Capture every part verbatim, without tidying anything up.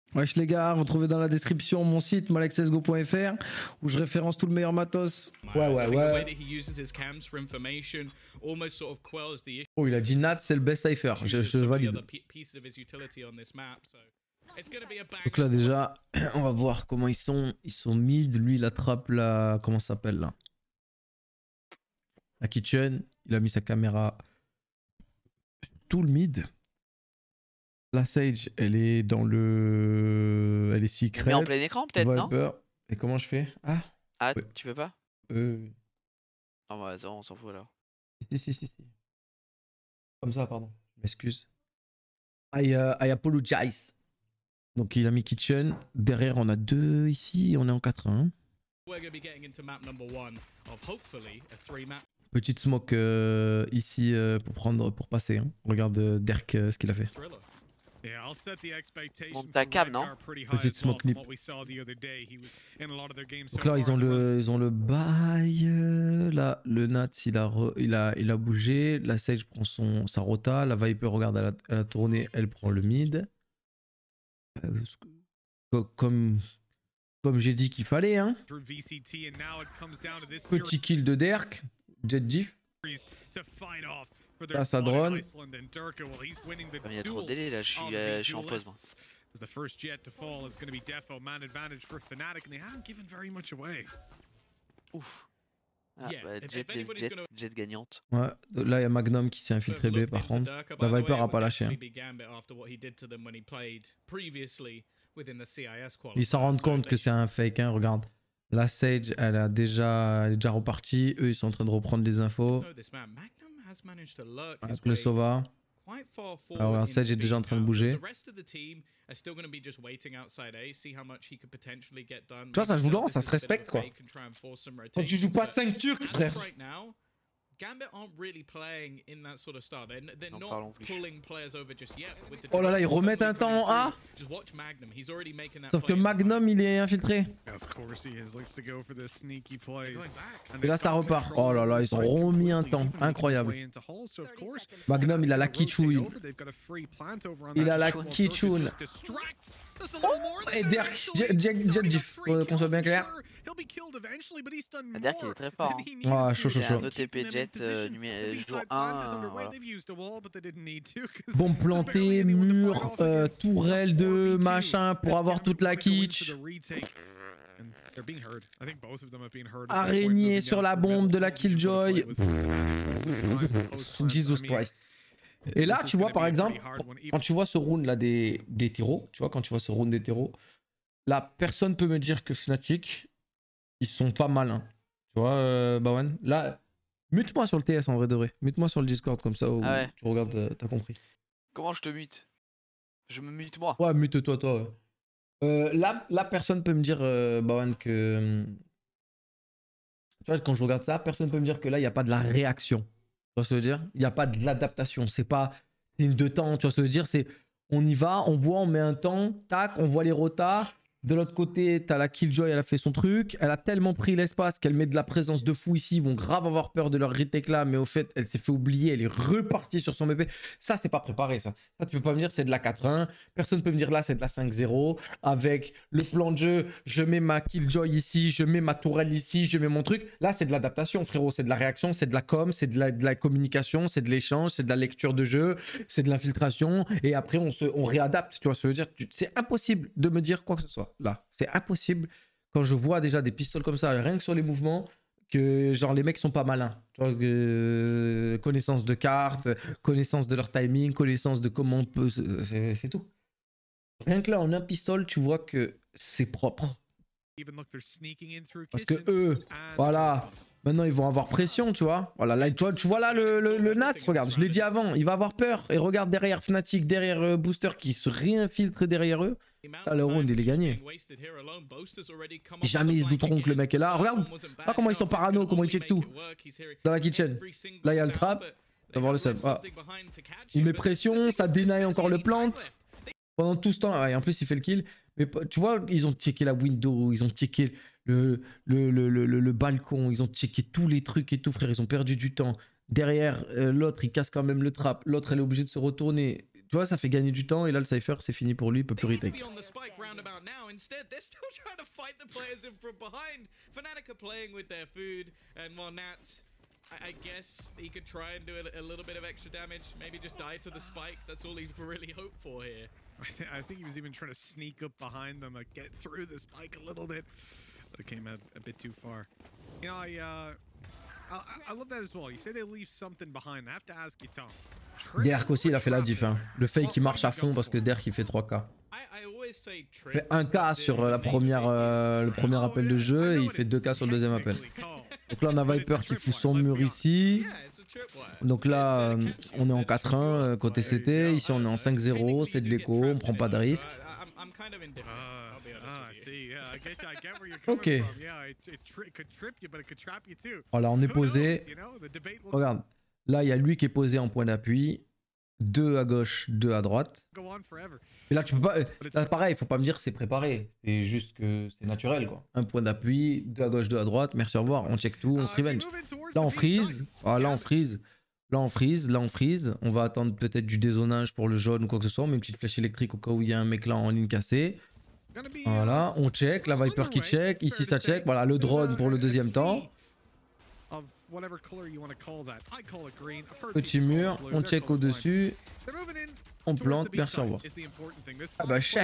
Wesh les gars, retrouvez dans la description mon site malexesgo point F R où je référence tout le meilleur matos. Ouais, ouais, ouais. Oh, il a dit Nat, c'est le best cipher. Je, je valide. Donc là, déjà, on va voir comment ils sont. Ils sont mid. Lui, il attrape la. Comment ça s'appelle là? La kitchen. Il a mis sa caméra tout le mid. La Sage, elle est dans le... Elle est secret. Mais en plein écran peut-être, non? Et comment je fais? Ah, ah ouais. Tu peux pas? Euh... Non, bah attends, on s'en fout alors. Si, si, si, si. Comme ça, pardon. Je m'excuse. I, uh, I apologize. Donc il a mis kitchen. Derrière, on a deux ici. On est en quatre un. Petite smoke euh, ici euh, pour prendre, pour passer. Hein. Regarde euh, Derk euh, ce qu'il a fait. Monte ta cam, non? Petite smoke nip. Donc là, ils ont le, ils ont le bail. Euh, là, le Nats, il a, re, il, a, il a bougé. La Sage prend son, sa rota. La Viper, regarde, elle a, elle a tourné. Elle prend le mid. Euh, comme comme j'ai dit qu'il fallait. Hein. Petit kill de Derk. Jet Diff. Là, ça drone. Il y a trop de délai là, je suis, euh, je suis en pause moi. Ouf. Ah, bah, jet, jet, jet gagnante. Ouais, là il y a Magnum qui s'est infiltré B par contre. La Viper a pas lâché. Hein. Ils s'en rendent compte que c'est un fake, hein, regarde. La Sage, elle, a déjà, elle est déjà repartie. Eux, ils sont en train de reprendre des infos. Avec le Sova. Alors, la Sage est déjà en train de bouger. Tu vois, ça joue lent, ça se respecte, quoi. Quand tu joues pas cinq Turcs, frère. Oh là là, ils remettent un temps en A. Sauf que Magnum, il est infiltré. Et là, ça repart. Oh là là, ils ont remis un temps. Incroyable. Magnum, il a la kitchouille. Il a la kitchoune. Oh, et Derk, Jet Diff, qu'on soit bien clair. Derk, il est très fort. Hein. Ah, chaud, chaud, chaud. O T P Jet euh, numé jour un. Euh, voilà. Bombe plantée, mur, euh, tourelle de machin pour avoir toute la kitsch. Araignée sur la bombe de la Killjoy. Jesus Christ. Et là, tu vois, par exemple, quand tu vois ce round là des, des terreaux, tu vois, quand tu vois ce round des terreaux, là, personne peut me dire que Fnatic, ils sont pas malins. Tu vois, euh, Bawan, là, mute-moi sur le T S en vrai de vrai. Mute-moi sur le Discord comme ça, où ah ouais. Tu regardes, euh, t'as compris. Comment je te mute? Je me mute moi. Ouais, mute-toi, toi. Ouais. Euh, là, là, personne peut me dire, euh, Bawan, que... Tu vois, quand je regarde ça, personne peut me dire que là, il n'y a pas de la réaction. Tu vois ce que je veux dire? Il n'y a pas de l'adaptation. C'est pas signe de temps. Tu vois ce que je veux dire? C'est on y va, on voit, on met un temps, tac, on voit les rotas. De l'autre côté, t'as la Killjoy, elle a fait son truc. Elle a tellement pris l'espace qu'elle met de la présence de fou ici. Ils vont grave avoir peur de leur retake là, mais au fait, elle s'est fait oublier. Elle est repartie sur son B P. Ça, c'est pas préparé, ça. Ça, tu peux pas me dire c'est de la quatre un. Personne peut me dire là, c'est de la cinq zéro. Avec le plan de jeu, je mets ma Killjoy ici, je mets ma tourelle ici, je mets mon truc. Là, c'est de l'adaptation, frérot. C'est de la réaction, c'est de la com, c'est de la, de la communication, c'est de l'échange, c'est de la lecture de jeu, c'est de l'infiltration. Et après, on, se, on réadapte. Tu vois ce que je veux dire? C'est impossible de me dire quoi que ce soit. Là, c'est impossible quand je vois déjà des pistoles comme ça, rien que sur les mouvements, que genre les mecs sont pas malins. Tu vois, euh, connaissance de cartes, connaissance de leur timing, connaissance de comment on peut. C'est tout. Rien que là, en un pistole, tu vois que c'est propre. Parce que eux, voilà. Maintenant, ils vont avoir pression, tu vois. Voilà, là, tu vois, tu vois là le, le, le Nats, regarde, je l'ai dit avant, il va avoir peur. Et regarde derrière Fnatic, derrière euh, Booster qui se réinfiltre derrière eux. Là, le round, il est gagné. Jamais ils se douteront que le mec est là. Regarde, là comment ils sont parano, comment ils checkent tout. Dans la kitchen. Là, il y a le trap. On va voir le sub. Ah. Il met pression, ça dénaille encore le plant. Pendant tout ce temps, ah, et en plus, il fait le kill. Mais tu vois, ils ont checké la window, ils ont checké le, le, le, le, le, le balcon, ils ont checké tous les trucs et tout, frère. Ils ont perdu du temps. Derrière, euh, l'autre, il casse quand même le trap. L'autre, elle est obligée de se retourner. tu vois, ça fait gagner du temps et là le Cypher c'est fini pour lui, il peut plus retake. I guess he could try and do a, a little bit of extra damage. Maybe just die to the spike. That's all he's really hoped for here. I, th I think he was even trying to sneak up behind them, like get through the spike a little bit, but it came out a bit too far. You know, I, uh, I, I love that as well. You say they leave something behind. I have to ask you, Tom. Derk aussi il a fait la diff. Hein. Le fake il marche à fond parce que Derk il fait trois K. Il fait un K sur la première, euh, le premier appel de jeu et il fait deux K sur le deuxième appel. Donc là on a Viper qui fout son mur ici. Donc là euh, on est en quatre un côté C T, ici on est en cinq zéro, c'est de l'écho, on prend pas de risque. Ok. Voilà on est posé. Regarde, là il y a lui qui est posé en point d'appui. Deux à gauche, deux à droite. Et là tu peux pas... Là, pareil, faut pas me dire que c'est préparé. C'est juste que c'est naturel quoi. Un point d'appui, deux à gauche, deux à droite. Merci, au revoir. On check tout, on se revenge. Là on freeze. Ah, là on freeze. Là on freeze, là on freeze. On va attendre peut-être du dézonage pour le jaune ou quoi que ce soit. Mais une petite flèche électrique au cas où il y a un mec là en ligne cassée. Voilà, on check. La Viper qui check. Ici ça check. Voilà, le drone pour le deuxième temps. Petit mur, on check au-dessus. On plante, merci, au revoir. Ah bah cher.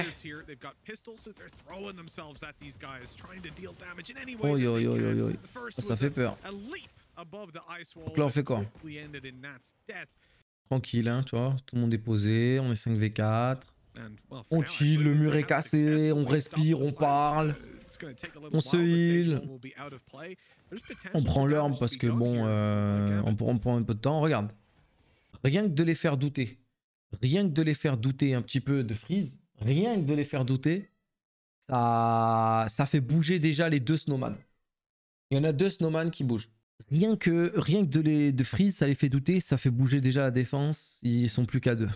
Oh yo yo yo yo. Ça, ça fait peur. Donc là on fait quoi? Tranquille hein, tu vois. Tout le monde est posé, on est cinq v quatre. On chill, le mur est cassé, on respire, on parle. On se heal. On prend l'orbe parce que bon, euh, on, on prend un peu de temps. Regarde. Rien que de les faire douter. Rien que de les faire douter un petit peu de freeze. Rien que de les faire douter. Ça, ça fait bouger déjà les deux snowman. Il y en a deux snowman qui bougent. Rien que, rien que de, les, de freeze, ça les fait douter. Ça fait bouger déjà la défense. Ils sont plus qu'à deux.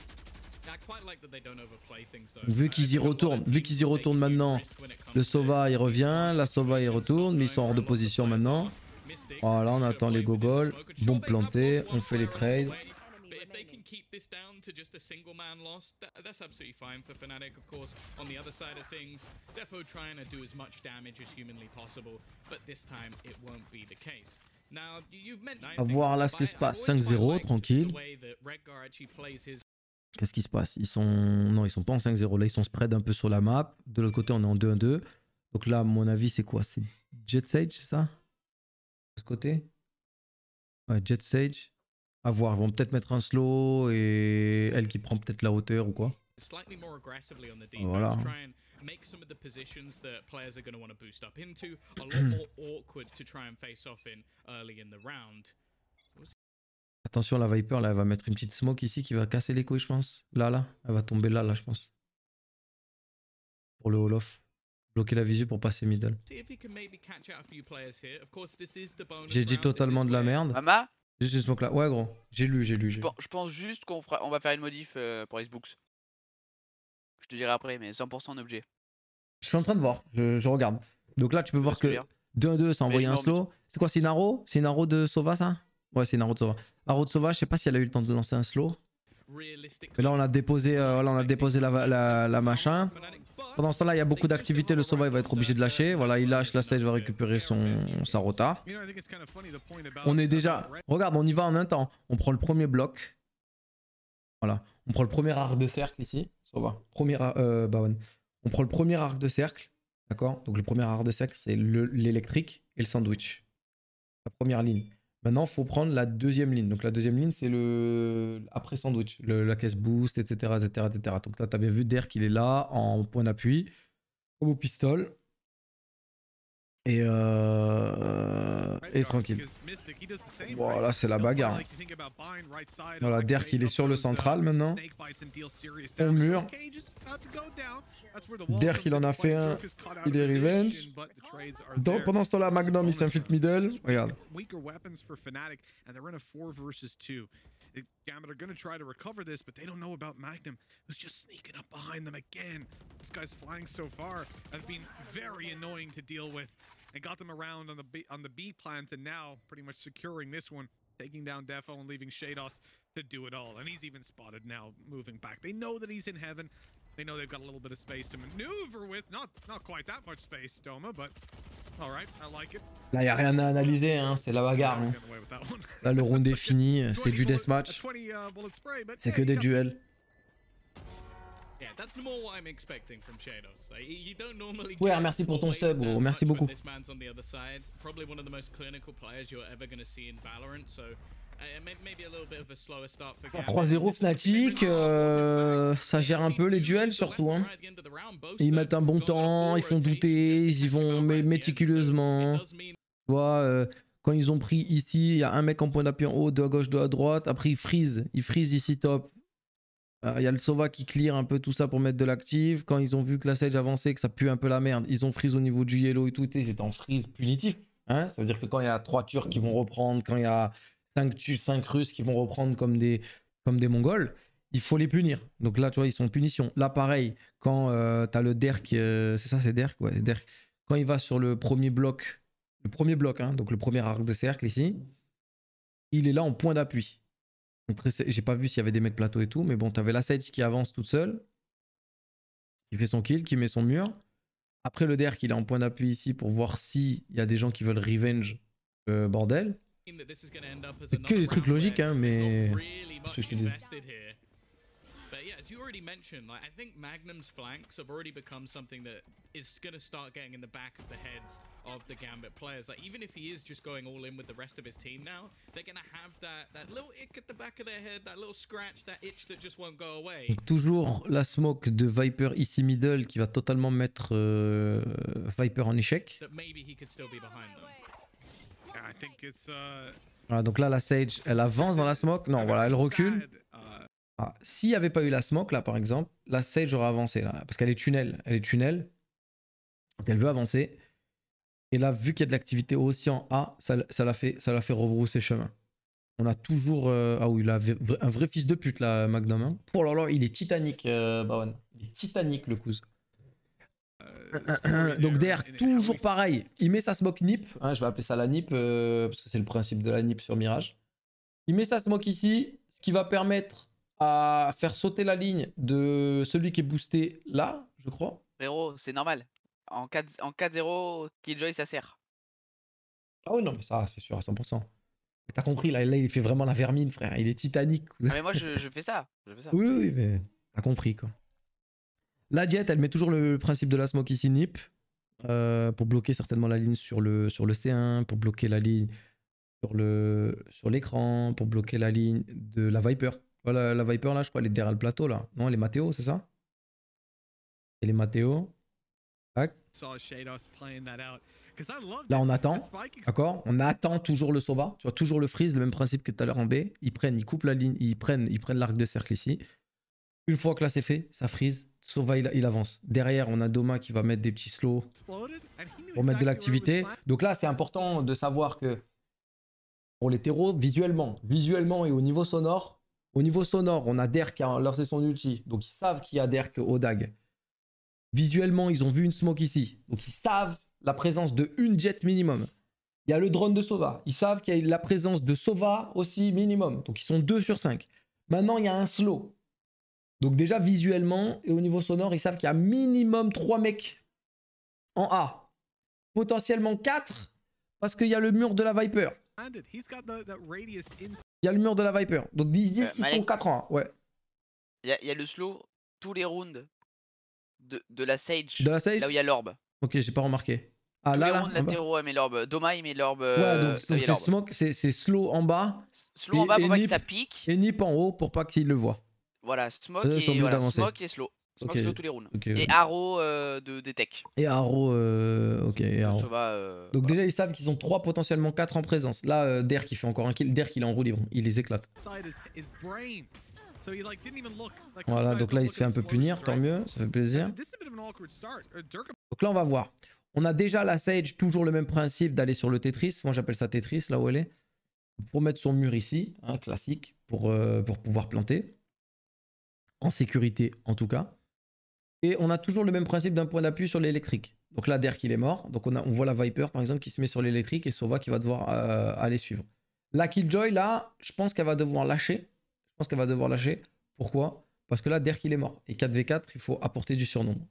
Vu qu'ils y retournent, vu qu'ils y retournent maintenant, le Sova il revient, la Sova il retourne, mais ils sont hors de position maintenant. Voilà, on attend les gogoles, bon planté, on fait les trades. À voir là ce qui se passe, cinq zéro, tranquille. Qu'est-ce qui se passe? Ils sont... Non, ils sont pas en cinq zéro. Là, ils sont spread un peu sur la map. De l'autre côté, on est en deux un deux. Donc là, à mon avis, c'est quoi? C'est Jet Sage, c'est ça? De ce côté? Ouais, Jet Sage. À voir. Ils vont peut-être mettre un slow et elle qui prend peut-être la hauteur ou quoi. Voilà. Attention, la Viper, là, elle va mettre une petite smoke ici qui va casser les couilles, je pense. Là, là. Elle va tomber là, là, je pense. Pour le Olof. Bloquer la visu pour passer middle. J'ai dit totalement de la merde. Mama? Juste une smoke là. Ouais, gros. J'ai lu, j'ai lu. Je, je pense juste qu'on fera... on va faire une modif euh, pour Xbox. Je te dirai après, mais cent pour cent en objet. Je suis en train de voir. Je, je regarde. Donc là, tu peux voir que deux un deux, ça a envoyé un slow. C'est quoi, c'est une arrow? C'est une arrow de Sova, ça? Ouais, c'est une arrow de Sova. Arrow de Sova, je sais pas si elle a eu le temps de lancer un slow. Mais là, on a déposé, euh, là, on a déposé la, la, la machin. Pendant ce temps-là, il y a beaucoup d'activités. Le Sova, il va être obligé de lâcher. Voilà, il lâche, la Sage va récupérer son, sa rota. On est déjà... Regarde, on y va en un temps. On prend le premier bloc. Voilà. On prend le premier arc de cercle ici. Sova. Premier, euh, bah ouais. On prend le premier arc de cercle. D'accord? Donc le premier arc de cercle, c'est l'électrique et le sandwich. La première ligne. Maintenant, il faut prendre la deuxième ligne. Donc la deuxième ligne, c'est le après sandwich, le, la caisse boost, et cetera, et cetera, et cetera. Donc là, tu as bien vu Derk qu'il est là en point d'appui, au pistol. Et, euh... et tranquille. Voilà, c'est la bagarre. Voilà, Derk il est sur le central maintenant. Au mur. Derk il en a fait un. Il est revenge. Donc, pendant ce temps-là, Magnum il s'infiltre middle. Regarde. Gambit are going to try to recover this, but they don't know about Magnum, who's just sneaking up behind them again. This guy's flying so far has been very annoying to deal with, and got them around on the B, on the B plant, and now pretty much securing this one. taking down Defo and leaving Shados to do it all. And he's even spotted now, moving back. They know that he's in heaven. They know they've got a little bit of space to maneuver with. Not not quite that much space, Doma, but all right, I like it. Là, il n'y a rien à analyser, hein, c'est la bagarre. Hein. Là, le round est fini, c'est du deathmatch. C'est que des duels. Ouais, merci pour ton sub, gros. Merci beaucoup. trois zéro Fnatic, euh, ça gère un peu les duels surtout. Hein. Ils mettent un bon temps, ils font douter, ils y vont mé méticuleusement. Tu vois, euh, quand ils ont pris ici, il y a un mec en point d'appui en haut, deux à gauche, deux à droite. Après, ils freeze, ils freeze ici top. Il euh, y a le Sova qui clear un peu tout ça pour mettre de l'active. Quand ils ont vu que la Sage avançait, que ça pue un peu la merde, ils ont freeze au niveau du yellow et tout. Ils étaient en freeze punitif. Hein, ça veut dire que quand il y a trois Turcs qui vont reprendre, quand il y a cinq Russes qui vont reprendre comme des, comme des Mongols, il faut les punir. Donc là, tu vois, ils sont en punition. Là, pareil, quand euh, tu as le Derk, euh, c'est ça, c'est Derk, ouais, Derk. Quand il va sur le premier bloc, le premier bloc, hein, donc le premier arc de cercle ici, il est là en point d'appui. J'ai pas vu s'il y avait des mecs plateau et tout, mais bon, tu avais la Sage qui avance toute seule, qui fait son kill, qui met son mur. Après, le Derk, il est en point d'appui ici pour voir s'il y a des gens qui veulent revenge euh, bordel. C'est que des trucs logiques, hein, mais ce que je te dis. But yeah, as you already mentioned, like I think Magnum's flanks have already become something that is going to start getting in the back of the heads of the Gambit players. Like even if he is just going all in with the rest of his team now, they're going to have that that little ick at the back of their head, that little scratch, that itch that just won't go away. Donc toujours la smoke de Viper ici middle qui va totalement mettre euh, Viper en échec. That maybe he could still be behind them. I think it's uh Voilà, donc là la Sage, elle avance dans la smoke. Non, voilà, elle recule. Ah, s'il n'y avait pas eu la smoke là par exemple, la Sage aurait avancé là, parce qu'elle est tunnel, elle est tunnel, donc elle veut avancer. Et là, vu qu'il y a de l'activité aussi en A, ça, ça l'a fait, ça l'a fait rebrousser chemin. On a toujours, euh... ah oui, là, un vrai fils de pute là, Magnum. Hein. Oh là là, il est titanique, euh, Bawan. Il est titanique le cousin. Euh, donc Derk, toujours pareil, il met sa smoke nip, hein, je vais appeler ça la nip euh, parce que c'est le principe de la nip sur Mirage. Il met sa smoke ici, ce qui va permettre à faire sauter la ligne de celui qui est boosté là, je crois. Frérot, c'est normal. En quatre zéro, Killjoy ça sert. Ah oui, non, mais ça, c'est sûr à cent pour cent. T'as compris, là, là, il fait vraiment la vermine, frère. Il est titanique. Ah, mais moi, je, je, fais ça. je fais ça. Oui, oui, mais t'as compris, quoi. La Jet, elle met toujours le principe de la smoke ici, nip, euh, pour bloquer certainement la ligne sur le, sur le C un, pour bloquer la ligne sur le sur l'écran, pour bloquer la ligne de la Viper. Voilà, la Viper, là, je crois, elle est derrière le plateau, là. Non, elle est Mathéo, c'est ça? Elle est Mathéo. Tac. Là, on attend. D'accord? On attend toujours le Sova. Tu vois, toujours le freeze, le même principe que tout à l'heure en B. Ils prennent, ils coupent la ligne, ils prennent ils prennent l'arc de cercle ici. Une fois que là, c'est fait, ça freeze. Sova, il, il avance. Derrière, on a Doma qui va mettre des petits slows pour mettre de l'activité. Donc là, c'est important de savoir que pour les terreaux, visuellement, visuellement et au niveau sonore, Au niveau sonore, on a Derk qui a lancé son ulti. Donc, ils savent qu'il y a Derk au dag. Visuellement, ils ont vu une smoke ici. Donc, ils savent la présence de une jet minimum. Il y a le drone de Sova. Ils savent qu'il y a la présence de Sova aussi minimum. Donc, ils sont deux sur cinq. Maintenant, il y a un slow. Donc, déjà, visuellement et au niveau sonore, ils savent qu'il y a minimum trois mecs en A. Potentiellement quatre parce qu'il y a le mur de la Viper. Il y a le mur de la Viper. Donc ils disent qu'ils euh, sont quatre ans. Ouais. Il y, y a le slow tous les rounds de, de la Sage. De la Sage. Là où il y a l'orbe. Ok, j'ai pas remarqué. Ah, tous là, les rounds là, latéraux, elle met l'orbe. Doma, il met l'orbe. Ouais, donc donc c'est smoke, c'est slow en bas. Slow et, en bas pour pas nip, que ça pique. Et nip en haut pour pas qu'il le voit. Voilà, smoke, euh, et, voilà, smoke et slow. Smoke okay. slow tous les rounds. Okay, et okay. Arrow euh, de, des tech. Et Arrow, euh, ok. Et Arrow. Sova, euh, donc voilà. Déjà, ils savent qu'ils ont trois, potentiellement quatre en présence. Là, euh, Derk qui fait encore un kill. Derk il est en roue libre. Il les éclate. Voilà, donc là, il se fait un peu punir. Tant mieux, ça fait plaisir. Donc là, on va voir. On a déjà la Sage, toujours le même principe d'aller sur le Tetris. Moi, j'appelle ça Tetris, là où elle est. Pour mettre son mur ici, hein, classique, pour, euh, pour pouvoir planter. En sécurité, en tout cas. Et on a toujours le même principe d'un point d'appui sur l'électrique. Donc là, Derk, il est mort. Donc on, a, on voit la Viper, par exemple, qui se met sur l'électrique et Sova qui va devoir euh, aller suivre. La Killjoy, là, je pense qu'elle va devoir lâcher. Je pense qu'elle va devoir lâcher. Pourquoi? Parce que là, Derk, il est mort. Et quatre v quatre, il faut apporter du surnombre.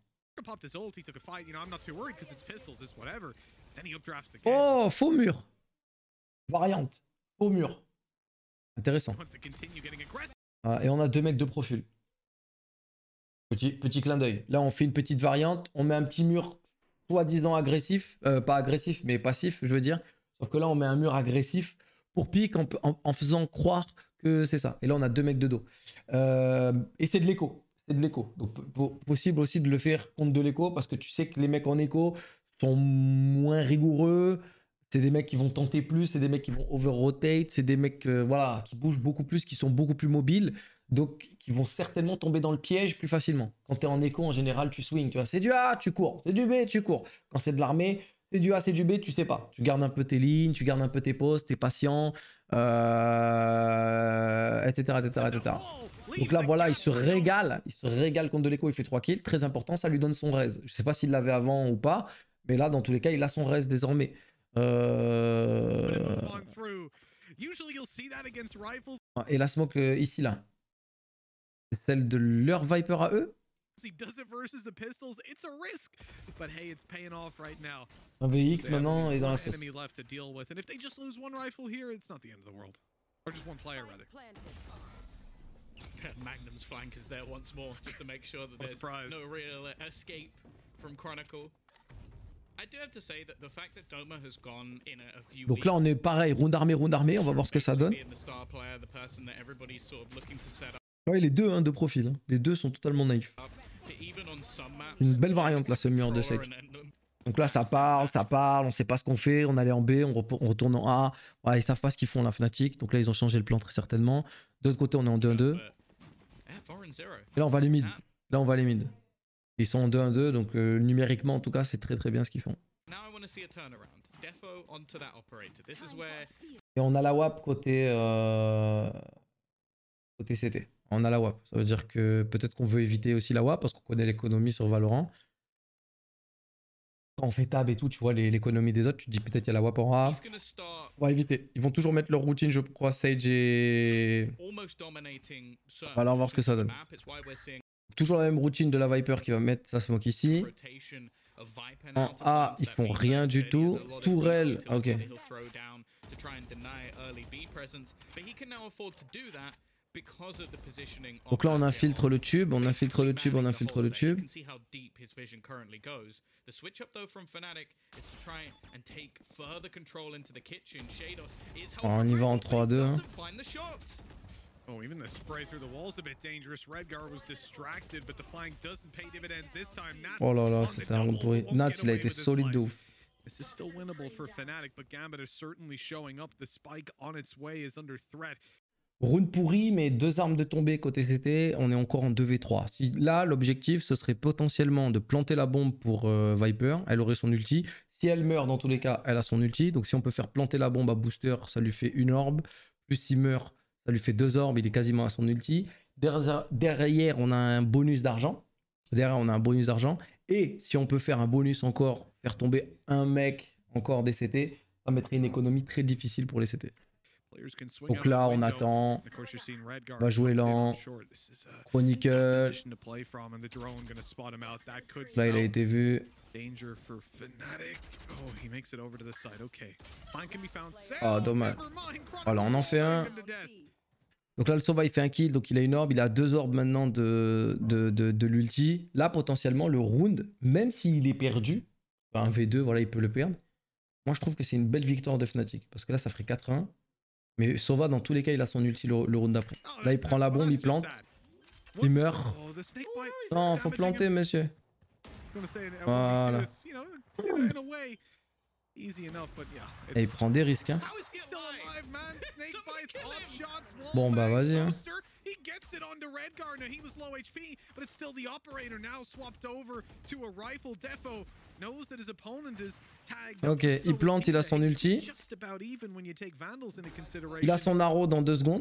Oh, faux mur. Variante. Faux mur. Intéressant. Ah, et on a deux mecs de profil. Petit, petit clin d'œil. Là, on fait une petite variante. On met un petit mur soi-disant agressif. Euh, pas agressif, mais passif, je veux dire. Sauf que là, on met un mur agressif pour pique en, en, en faisant croire que c'est ça. Et là, on a deux mecs de dos. Euh, et c'est de l'écho. C'est de l'écho. Donc, possible aussi de le faire contre de l'écho parce que tu sais que les mecs en écho sont moins rigoureux. C'est des mecs qui vont tenter plus. C'est des mecs qui vont over-rotate. C'est des mecs euh, voilà, qui bougent beaucoup plus, qui sont beaucoup plus mobiles. Donc, qui vont certainement tomber dans le piège plus facilement. Quand tu es en écho, en général, tu swings. Tu vois, c'est du A, tu cours. C'est du B, tu cours. Quand c'est de l'armée, c'est du A, c'est du B, tu sais pas. Tu gardes un peu tes lignes, tu gardes un peu tes postes, tu es patient, euh, et cetera, et cetera, et cetera. Donc là, voilà, il se régale. Il se régale contre de l'écho. Il fait trois kills. Très important, ça lui donne son raise. Je sais pas s'il l'avait avant ou pas. Mais là, dans tous les cas, il a son raise désormais. Euh... Et la smoke euh, ici, là. C'est celle de leur Viper à eux. Un V X maintenant est dans la sauce. Magnum's flank is there once more, just to make sure that there's no real escape from Chronicle. I do have to say that the fact that Doma has gone in a few Donc là, on est pareil, round armé, round armé, on va voir ce que ça donne. Ouais, les deux, hein, de profil. Hein. Les deux sont totalement naïfs. Une belle variante là, ce mur de sec. Donc là, ça parle, ça parle, on sait pas ce qu'on fait, on allait en B, on, on retourne en A. Ouais, ils savent pas ce qu'ils font, la Fnatic. Donc là, ils ont changé le plan très certainement. De l'autre côté, on est en deux un deux. Et là, on va les mid. Là, on va les mid. Ils sont en deux un deux, donc euh, numériquement, en tout cas, c'est très très bien ce qu'ils font. Et on a la W A P côté, euh... côté C T. On a la W A P. Ça veut dire que peut-être qu'on veut éviter aussi la W A P parce qu'on connaît l'économie sur Valorant. Quand on fait tab et tout, tu vois l'économie des autres, tu te dis peut-être il y a la W A P en A. On va éviter. Ils vont toujours mettre leur routine, je crois, Sage et... On va alors voir ce que ça donne. Toujours la même routine de la Viper qui va mettre sa smoke ici. En A, ils font rien du tout. Tourelle, ok. Donc là, on infiltre le tube, on infiltre le tube, on infiltre le tube. Oh, on y va en trois deux. Hein. Oh, even the spray through the walls a bit dangerous. Redgar was distracted, but the flank doesn't pay dividends this time. Nats oh là là, c'était un round pourri. Nats, il a été solide de ouf. This is still winnable for Fnatic, but Gambit is certainly showing up. The spike on its way is under threat. Round pourri, mais deux armes de tombée côté C T. On est encore en deux v trois. Si, là, l'objectif, ce serait potentiellement de planter la bombe pour euh, Viper. Elle aurait son ulti. Si elle meurt, dans tous les cas, elle a son ulti. Donc si on peut faire planter la bombe à Booster, ça lui fait une orbe. Plus s'il meurt, ça lui fait deux orbes, il est quasiment à son ulti. Derrière, derrière on a un bonus d'argent. Derrière, on a un bonus d'argent. Et si on peut faire un bonus encore, faire tomber un mec encore des C T, ça mettrait une économie très difficile pour les C T. Donc là, on attend. On va jouer lent. Chronicle. Là, il a été vu. Oh, dommage. Voilà, on en fait un. Donc là, le Sova, il fait un kill, donc il a une orbe. Il a deux orbes maintenant de, de, de, de l'ulti. Là, potentiellement, le round, même s'il est perdu, un V deux, voilà, il peut le perdre. Moi, je trouve que c'est une belle victoire de Fnatic. Parce que là, ça ferait quatre un. Mais Sova, dans tous les cas, il a son ulti le, le round d'après. Là, il prend la bombe, il plante. Il meurt. Non, faut planter, monsieur. Voilà. Et il prend des risques, hein. Bon, bah, vas-y, hein. Ok, il plante, il a son ulti. Il a son arrow dans deux secondes.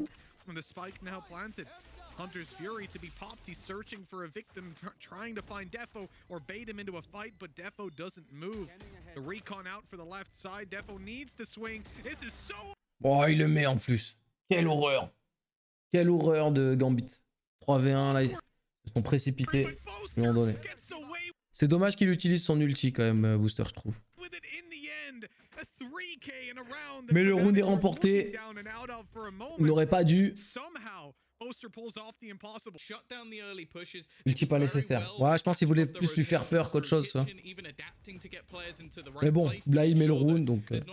Hunter's Fury to be popped. He's searching for a victim, trying to find Defo or bait him into a fight, but Defo doesn't move. The recon out for the left side. Defo needs to swing. This is so Oh, il le met en plus. Quelle horreur. Quelle horreur de Gambit. trois v un là, ils se sont précipités. Ils l'ont donné. C'est dommage qu'il utilise son ulti quand même, euh, Booster, je trouve. Mais le round est remporté. Il n'aurait pas dû. Ulti pas nécessaire. Ouais, je pense qu'il voulait plus lui faire peur qu'autre chose, ça. Mais bon, là il met le round, donc... Euh...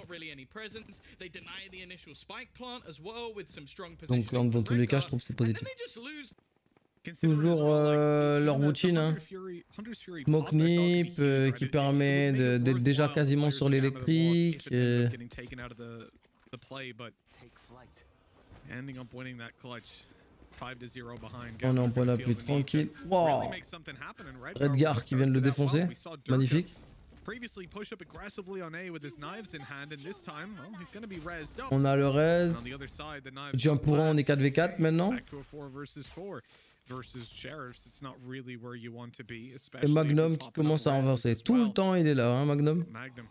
Donc dans, dans tous les cas, je trouve que c'est positif. Toujours euh, leur routine, hein. Smoke Nip euh, qui permet d'être déjà quasiment sur l'électrique. Euh... On est en point d'appui tranquille. Wow. Redgar qui vient de le défoncer. Magnifique. On a le res. Jump pour un, on est quatre v quatre maintenant. Et Magnum qui commence à renverser. Tout le temps il est là, hein, Magnum.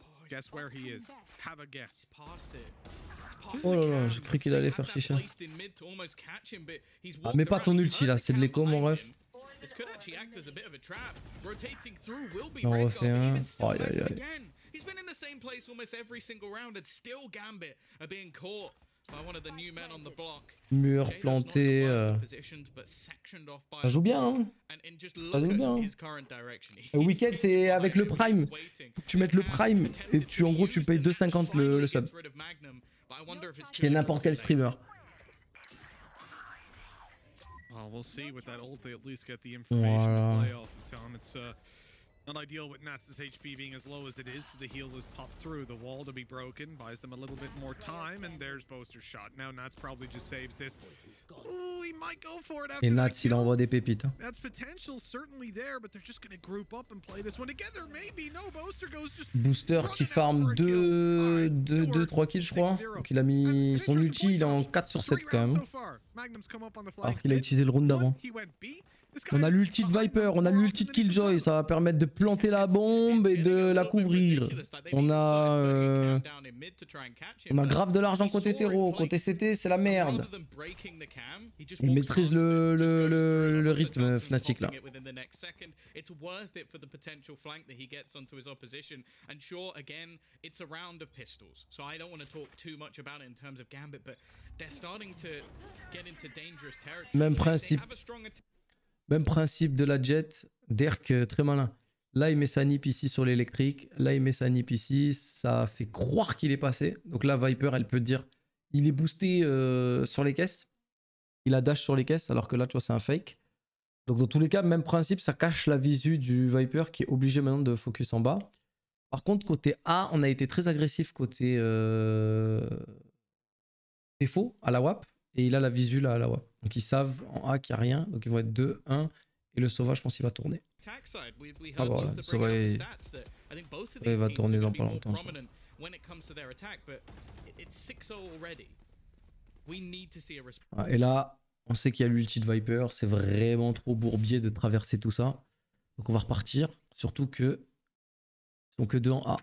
Oh là là, j'ai cru qu'il allait faire chicha. Ah, mais pas ton ulti là, c'est de l'écho mon ref. On refait un. Aïe aïe aïe. Mur planté. Euh... Ça joue bien, hein. Ça joue bien. Le week-end, c'est avec le prime. Faut que tu mettes le prime et tu, en gros, tu payes deux cinquante le, le sub. Chez n'importe quel streamer. Voilà. Not ideal with Nats' H P being as low as it is, so the heal is popped through the wall to be broken, buys them a little bit more time, and there's Boaster's shot. Now Nats probably just saves this. Ooh, he might go for it after. Et Nats, il envoie des pépites. Hein. That's potential certainly there, but they're just going to group up and play this one together. Maybe no, Boaster goes just Booster qui farm deux, deux, trois kills, je crois. Donc il a mis son ulti, il est en quatre sur sept quand même. Alors qu'il a utilisé le round d'avant. On a l'ulti de Viper, on a l'ulti de Killjoy, ça va permettre de planter la bombe et de la couvrir. On a, euh, on a grave de l'argent côté terreau, côté C T c'est la merde. Il maîtrise le, le, le, le rythme Fnatic là. Même principe. Même principe de la Jet, Derk euh, très malin. Là il met sa nip ici sur l'électrique, là il met sa nip ici, ça fait croire qu'il est passé. Donc là Viper elle peut dire, il est boosté euh, sur les caisses, il a dash sur les caisses alors que là tu vois c'est un fake. Donc dans tous les cas même principe, ça cache la visu du Viper qui est obligé maintenant de focus en bas. Par contre côté A on a été très agressif côté euh... défaut à la W A P. Et il a la visu là à la W A P. Donc ils savent en A qu'il n'y a rien. Donc ils vont être deux, un. Et le sauvage, je pense qu'il va tourner. Ah bon, là, le sauvage il... il va tourner dans pas longtemps. Ah, et là, on sait qu'il y a l'ulti de Viper. C'est vraiment trop bourbier de traverser tout ça. Donc on va repartir. Surtout que ils sont que deux en A.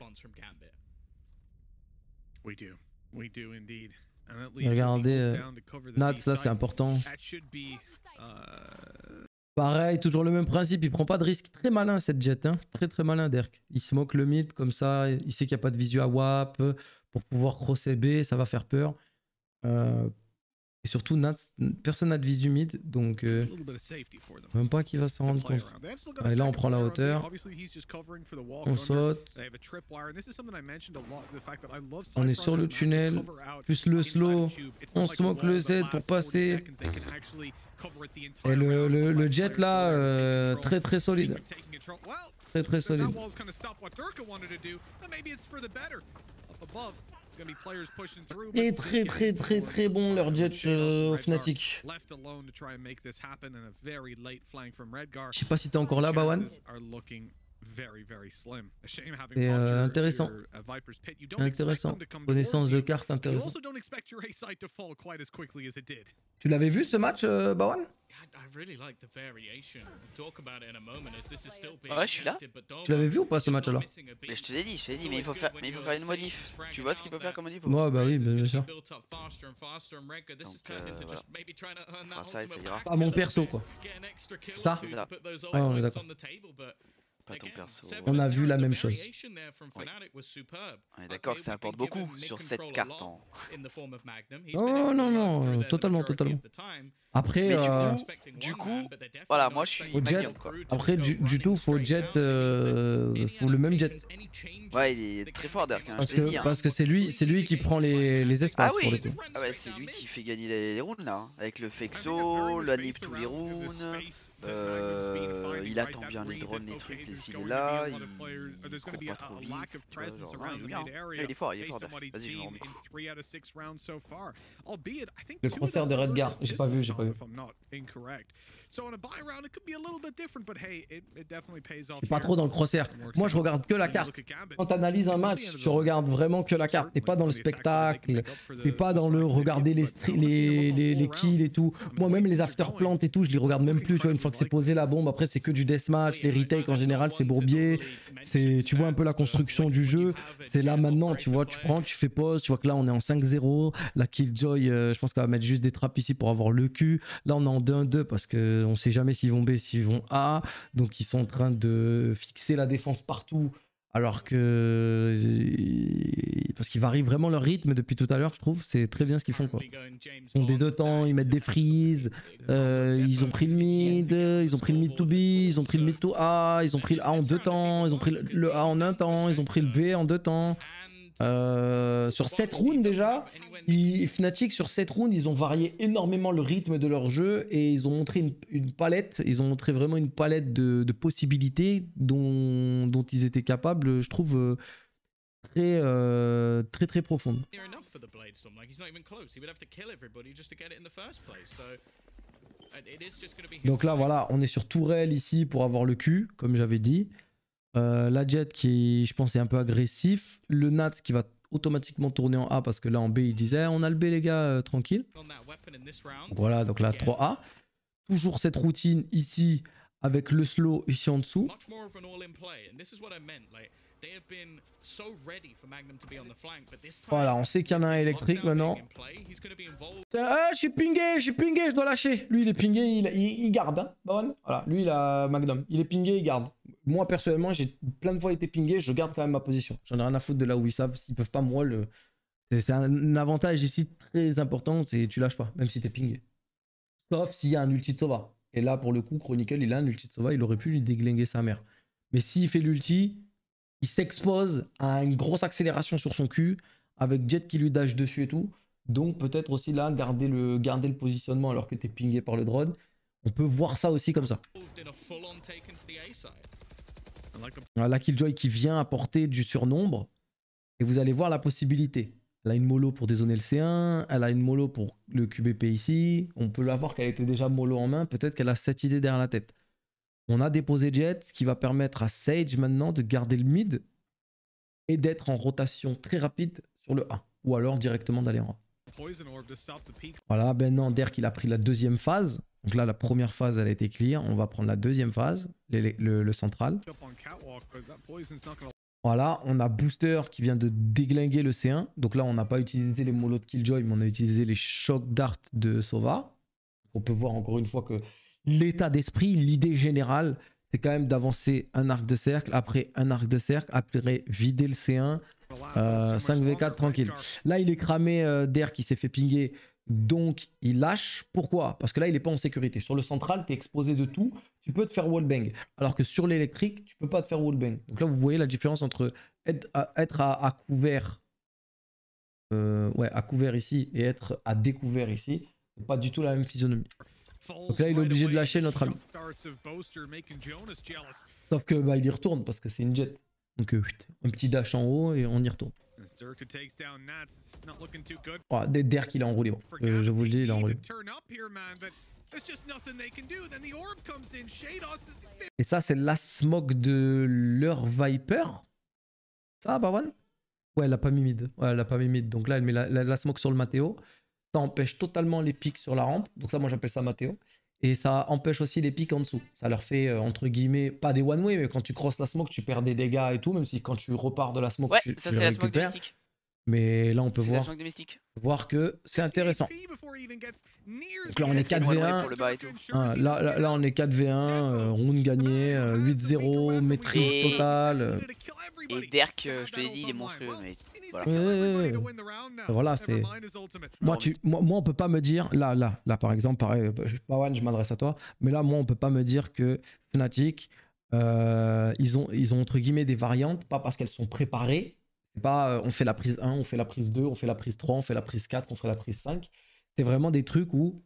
Regardez, euh, Nats là c'est important. Pareil, toujours le même principe, il prend pas de risque. Très malin cette Jet, hein. Très très malin Derk. Il smoke le mid comme ça, il sait qu'il n'y a pas de visu à W A P. Pour pouvoir crosser B, ça va faire peur. Euh, et surtout Nats, personne n'a de visu mid, donc euh, même pas qu'il va s'en rendre compte. Allez, là on prend la hauteur, on saute, on est sur le tunnel, plus le slow, on smoke le Z pour passer. Et le, le, le jet là, euh, très très solide. Très très solide. Et très très très très bon leur jet euh, Fnatic. Je sais pas si t'es encore là Bawan. very, very slim. A shame having Et, euh, Vulture intéressant. here at Viper's Pit. You don't expect Intéressant. them to come Connaissance towards de you. cartes You intéressant. also don't expect your A side to fall quite as quickly as it did. Tu l'avais vu ce match, euh, Bawan? I, I really like the variation. We'll talk about it in a moment as this is still being Ouais, je suis là. attempted, but Doma Tu l'avais vu ou pas ce just match not alors? missing a beat. Mais je te l'ai dit, je te l'ai dit, It's mais il faut always faire, good mais il when faut faire une your modif. Sage is fragging Tu vois ce qu'il out peut faire there. comme modif ou pas? Ouais, bah oui, It's bien gonna sûr. be built up faster and faster, and Rengar, this has Donc, turned euh, into voilà. just maybe trying to earn that Enfin, ça, ultimate ça ira. back Pas mon a little perso, bit, quoi. get an extra kill or Ça. two C'est to ça. put those Ah, on est points d'accord. on the table, but Pas ton again, perso. seven On a and vu zero, la the même chose. variation there from Oui. Fnatic was superb. On est d'accord que ça Okay, apporte we've been beaucoup given sur mid cette control a carte. lot En... in the form of Magnum. He's Oh, been able to non, lurk non, through euh, there the totalement, majority totalement. of the time. Après, Mais du euh, coup, Expecting du one coup, man, but they're definitely voilà, not moi je suis expecting Jet. Magnum quoi. Crew to après just du, go du tout, running faut straight Jet, down. That euh, being said, faut le même any Jet. adaptations, any changes, Ouais, il est the très game fort became Dirk, hein, Parce je te que, dis. Hein. parce que c'est lui, c'est lui qui prend les, les espaces Ah oui. pour le coup. Ah ouais, c'est lui qui fait gagner les, les rounds là, hein. Avec le Fexo, la nip tous les rounds. Euh, il attend bien les drones, les trucs, et s'il est là, il court pas trop vite. Tu vois, genre, non, il joue bien. Hein. Là, il est fort, il est fort Dirk. Vas-y, je le remets. Le concert de Redgar, j'ai pas vu, j'ai pas vu. So on a buy round, it could be a little bit different, but hey, it, it definitely pays off. Je suis pas here. trop dans le crosshair. Moi, je regarde que la carte. Quand tu analyses un match, tu regardes vraiment que la carte. T'es pas dans le spectacle. T'es pas dans le regarder les, stri- les, les, les kills et tout. Moi, même les afterplant et tout, je les regarde même plus. Tu vois, une fois que c'est posé la bombe, après, c'est que du deathmatch. Les retakes en général, c'est bourbier. C'est, tu vois un peu la construction du jeu. C'est là maintenant, tu vois, tu prends, tu fais pause. Tu vois que là, on est en cinq zéro. La Killjoy, euh, je pense qu'elle va mettre juste des trappes ici pour avoir le cul. Là, on est en deux un deux parce que on sait jamais s'ils vont B, s'ils vont A. Donc, ils sont en train de fixer la défense partout. Alors que. Parce qu'ils varient vraiment leur rythme depuis tout à l'heure, je trouve. C'est très bien ce qu'ils font, quoi. Ils font des deux temps, ils mettent des freezes. Euh, ils ont pris le mid, ils ont pris le mid to B, ils ont pris le mid to A, ils ont pris le A en deux temps, ils ont pris le A en un temps, ils ont pris le B en deux temps. Euh, sur sept rounds déjà, ils, Fnatic sur sept rounds, ils ont varié énormément le rythme de leur jeu et ils ont montré une, une palette, ils ont montré vraiment une palette de, de possibilités dont, dont ils étaient capables, je trouve, euh, très, euh, très très profonde. Donc là, voilà, on est sur Tourelle ici pour avoir le Q, comme j'avais dit. Euh, la Jet qui, je pense, est un peu agressif. Le Nats qui va automatiquement tourner en A parce que là en B, il disait on a le B les gars, euh, tranquille. Donc voilà, donc là trois A. Toujours cette routine ici avec le slow ici en dessous. Voilà, on sait qu'il y en a un électrique maintenant. Ah, je suis pingé, je suis pingé, je dois lâcher. Lui, il est pingé, il, il, il garde. Hein, bon, voilà, lui, il a Magnum. Il est pingé, il garde. Moi, personnellement, j'ai plein de fois été pingé, je garde quand même ma position. J'en ai rien à foutre de là où ils savent, s'ils peuvent pas me roll. C'est un avantage ici très important, c'est tu lâches pas, même si t'es pingé. Sauf s'il y a un ulti de Sova. Et là, pour le coup, Chronicle, il a un ulti de Sova, il aurait pu lui déglinguer sa mère. Mais s'il fait l'ulti, il s'expose à une grosse accélération sur son cul, avec Jet qui lui dash dessus et tout. Donc peut-être aussi là, garder le, garder le positionnement alors que t'es pingé par le drone. On peut voir ça aussi comme ça. La Killjoy qui vient apporter du surnombre. Et vous allez voir la possibilité. Elle a une mollo pour dézoner le C un. Elle a une mollo pour le Q B P ici. On peut la voir qu'elle était déjà mollo en main. Peut-être qu'elle a cette idée derrière la tête. On a déposé Jet, ce qui va permettre à Sage maintenant de garder le mid et d'être en rotation très rapide sur le A. Ou alors directement d'aller en A. Voilà, ben non, Derk il a pris la deuxième phase. Donc là, la première phase, elle a été clear. On va prendre la deuxième phase, le, le, le central. Voilà, on a Booster qui vient de déglinguer le C un. Donc là, on n'a pas utilisé les molos de Killjoy, mais on a utilisé les chocs d'art de Sova. On peut voir encore une fois que l'état d'esprit, l'idée générale, c'est quand même d'avancer un arc de cercle, après un arc de cercle, après vider le C un, euh, cinq v quatre tranquille. Là, il est cramé, euh, d'air qui s'est fait pinguer, donc il lâche. Pourquoi? Parce que là, il n'est pas en sécurité. Sur le central, tu es exposé de tout, tu peux te faire wallbang. Alors que sur l'électrique, tu peux pas te faire wallbang. Donc là, vous voyez la différence entre être à, être à, à couvert, euh, ouais, à couvert ici et être à découvert ici. C'est pas du tout la même physionomie. Donc là, il est obligé de lâcher notre ami. Sauf que bah, il y retourne parce que c'est une jet. Donc euh, un petit dash en haut et on y retourne. Oh, Derk il a enroulé. Bon. Euh, je vous le dis, il a enroulé. Et ça, c'est la smoke de leur Viper. Ça, Bawan? Ouais, elle a pas mis mid. Ouais, elle a pas mis mid. Donc là, elle met la, la, la smoke sur le Matteo. Ça empêche totalement les pics sur la rampe. Donc ça, moi, j'appelle ça Matteo. Et ça empêche aussi les pics en dessous. Ça leur fait, euh, entre guillemets, pas des one-way, mais quand tu crosses la smoke, tu perds des dégâts et tout, même si quand tu repars de la smoke, Ouais, tu, ça tu c'est les la smoke récupères. domestique. Mais là, on peut C'est la voir, smoke domestique. voir que c'est intéressant. Donc là, on est quatre v un. Pour le bas et tout. Ah, là, là, là, on est quatre v un, euh, round gagné, euh, huit zéro, maîtrise Et- totale. euh. Et Derk, euh, je te l'ai dit, il est monstrueux, mais voilà. Ouais, ouais, ouais. Voilà, c'est. Moi, tu, moi, moi, on peut pas me dire, là, là, là, par exemple, pareil, je, Bawan, je m'adresse à toi, mais là, moi, on peut pas me dire que Fnatic, euh, ils, ont, ils ont entre guillemets des variantes, pas parce qu'elles sont préparées. C'est pas euh, on fait la prise un, on fait la prise deux, on fait la prise trois, on fait la prise quatre, on fait la prise cinq. C'est vraiment des trucs où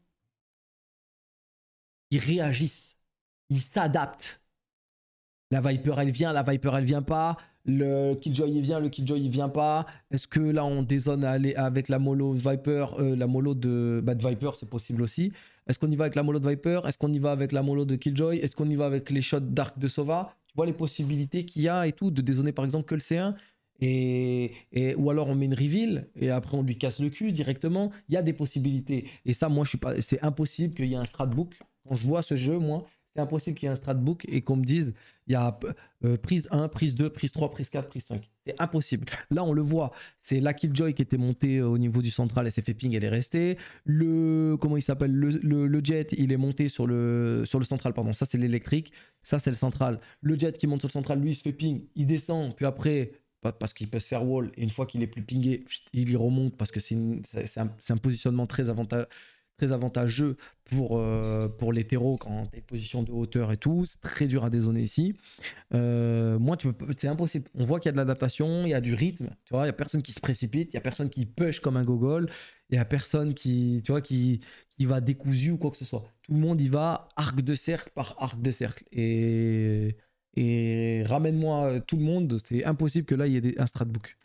ils réagissent, ils s'adaptent. La Viper, elle vient, la Viper, elle vient pas. Le Killjoy, il vient, le Killjoy, il vient pas. Est-ce que là, on dézone avec la mollo Viper, euh, la mollo de, bah, de Viper, c'est possible aussi. Est-ce qu'on y va avec la mollo de Viper? Est-ce qu'on y va avec la mollo de Killjoy? Est-ce qu'on y va avec les shots d'arc de Sova? Tu vois les possibilités qu'il y a et tout, de dézoner par exemple que le C un. Et, et, ou alors on met une reveal et après on lui casse le cul directement. Il y a des possibilités. Et ça, moi, je suis pas. C'est impossible qu'il y ait un stratbook. Quand je vois ce jeu, moi, c'est impossible qu'il y ait un stratbook et qu'on me dise il y a euh, prise un, prise deux, prise trois, prise quatre, prise cinq. C'est impossible. Là, on le voit. C'est la Killjoy qui était montée au niveau du central, elle s'est fait ping, elle est restée. Le. Comment il s'appelle le, le, le jet, il est monté sur le, sur le central, pardon. Ça, c'est l'électrique. Ça, c'est le central. Le jet qui monte sur le central, lui, il se fait ping. Il descend, puis après. Parce qu'il peut se faire wall et une fois qu'il est plus pingé, il y remonte parce que c'est un, un positionnement très, avantageux, très avantageux pour, euh, pour les terreaux quand tu as une position de hauteur et tout. C'est très dur à dézoner ici. Euh, moi, c'est impossible. On voit qu'il y a de l'adaptation, il y a du rythme. Tu vois, il n'y a personne qui se précipite, il n'y a personne qui push comme un gogol, il n'y a personne qui, tu vois, qui, qui va décousu ou quoi que ce soit. Tout le monde y va arc de cercle par arc de cercle. Et. Et ramène-moi tout le monde, c'est impossible que là il y ait des, un stratbook.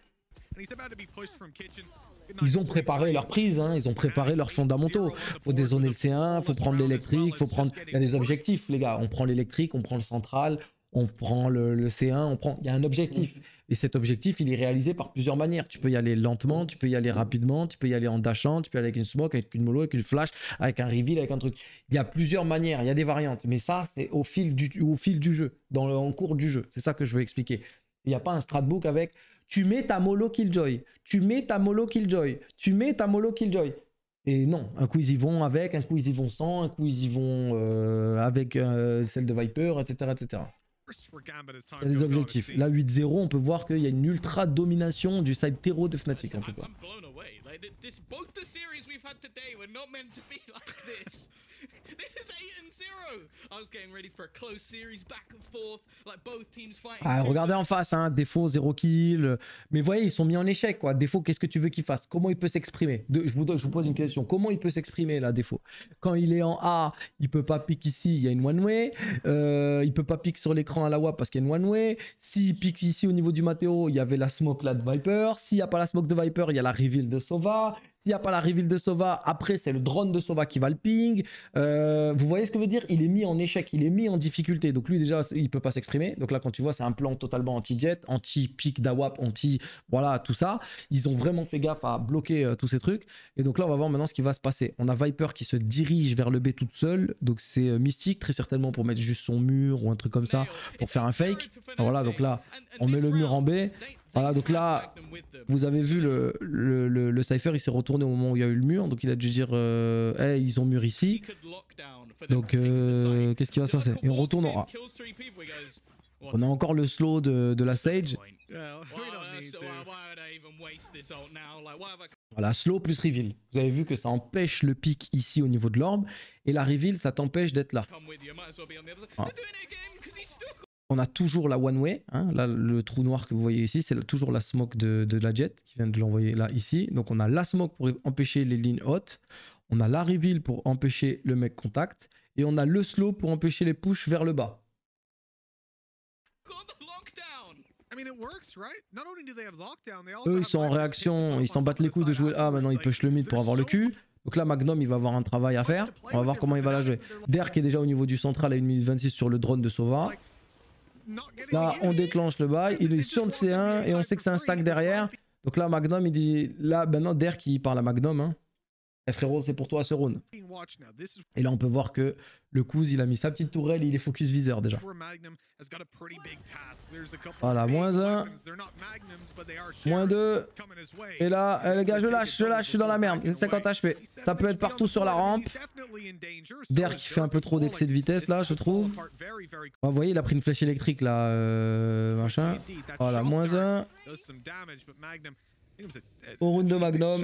Ils ont préparé leur prise, hein, ils ont préparé leurs fondamentaux. Faut dézoner le C un, faut prendre l'électrique, faut prendre. Il y a des objectifs, les gars. On prend l'électrique, on prend le central, on prend le, le C un, on prend. Il y a un objectif. Et cet objectif, il est réalisé par plusieurs manières. Tu peux y aller lentement, tu peux y aller rapidement, tu peux y aller en dashant, tu peux y aller avec une smoke, avec une mollo, avec une flash, avec un reveal, avec un truc. Il y a plusieurs manières, il y a des variantes. Mais ça, c'est au fil du, au fil du jeu, dans le, en cours du jeu. C'est ça que je veux expliquer. Il n'y a pas un stratbook avec tu mets ta mollo Killjoy, tu mets ta mollo Killjoy, tu mets ta mollo Killjoy. Et non, un coup ils y vont avec, un coup ils y vont sans, un coup ils y vont euh, avec euh, celle de Viper, et cetera, et cetera. Il y a des objectifs. Là, huit zéro, on peut voir qu'il y a une ultra domination du side terreau de Fnatic en tout cas. Ah, regardez en face, hein, défaut, zéro kill. Mais vous voyez, ils sont mis en échec, quoi. Défaut, qu'est-ce que tu veux qu'il fasse? Comment il peut s'exprimer? je, vous, je vous pose une question. Comment il peut s'exprimer, là, défaut? Quand il est en A, il peut pas pique ici, il y a une one-way. Euh, il peut pas pique sur l'écran à la W A P parce qu'il y a une one-way. S'il pique ici au niveau du Matteo, il y avait la smoke là de Viper. S'il n'y a pas la smoke de Viper, il y a la reveal de Sova. S'il n'y a pas la reveal de Sova, après c'est le drone de Sova qui va le ping. Euh, vous voyez ce que je veux dire? Il est mis en échec, il est mis en difficulté. Donc lui déjà, il peut pas s'exprimer. Donc là quand tu vois, c'est un plan totalement anti-jet, anti-pick d'A W A P, anti... Voilà, tout ça. Ils ont vraiment fait gaffe à bloquer euh, tous ces trucs. Et donc là, on va voir maintenant ce qui va se passer. On a Viper qui se dirige vers le B toute seule. Donc c'est euh, Mystique, très certainement pour mettre juste son mur ou un truc comme ça, pour faire un fake. Voilà, donc là, on met le mur en B. Voilà, donc là, vous avez vu le, le, le, le Cypher, il s'est retourné au moment où il y a eu le mur, donc il a dû dire euh, hey, ils ont mur ici. Donc, euh, qu'est-ce qui va se passer? Et on retourne en A. On a encore le slow de, de la Sage. Voilà, slow plus reveal. Vous avez vu que ça empêche le pic ici au niveau de l'orbe, et la reveal, ça t'empêche d'être là. Voilà. On a toujours la one way, hein. Là le trou noir que vous voyez ici, c'est toujours la smoke de, de la jet qui vient de l'envoyer là ici. Donc on a la smoke pour empêcher les lignes hautes, on a la reveal pour empêcher le mec contact, et on a le slow pour empêcher les push vers le bas. Eux ils sont en réaction, ils s'en battent les couilles de jouer A, maintenant ils push le mid pour avoir le cul. Donc là, Magnum, il va avoir un travail à faire. On va voir comment il va la jouer. Derk est déjà au niveau du central à une minute vingt-six sur le drone de Sova. Là, on déclenche le bail. Il est sur le C un et on sait que c'est un stack derrière. Donc là, Magnum, il dit... Là, maintenant, Derk, il parle à Magnum. Hein. Eh, frérot, c'est pour toi ce round. Et là, on peut voir que le Kouz, il a mis sa petite tourelle. Il est focus viseur déjà. Voilà, moins un. Moins deux. Et là, eh, les gars, je lâche, je lâche, je suis dans la merde. cinquante H P. Ça peut être partout sur la rampe. Derk qui fait un peu trop d'excès de vitesse là, je trouve. Oh, vous voyez, il a pris une flèche électrique là, euh, machin. Voilà, moins un. Au round de Magnum.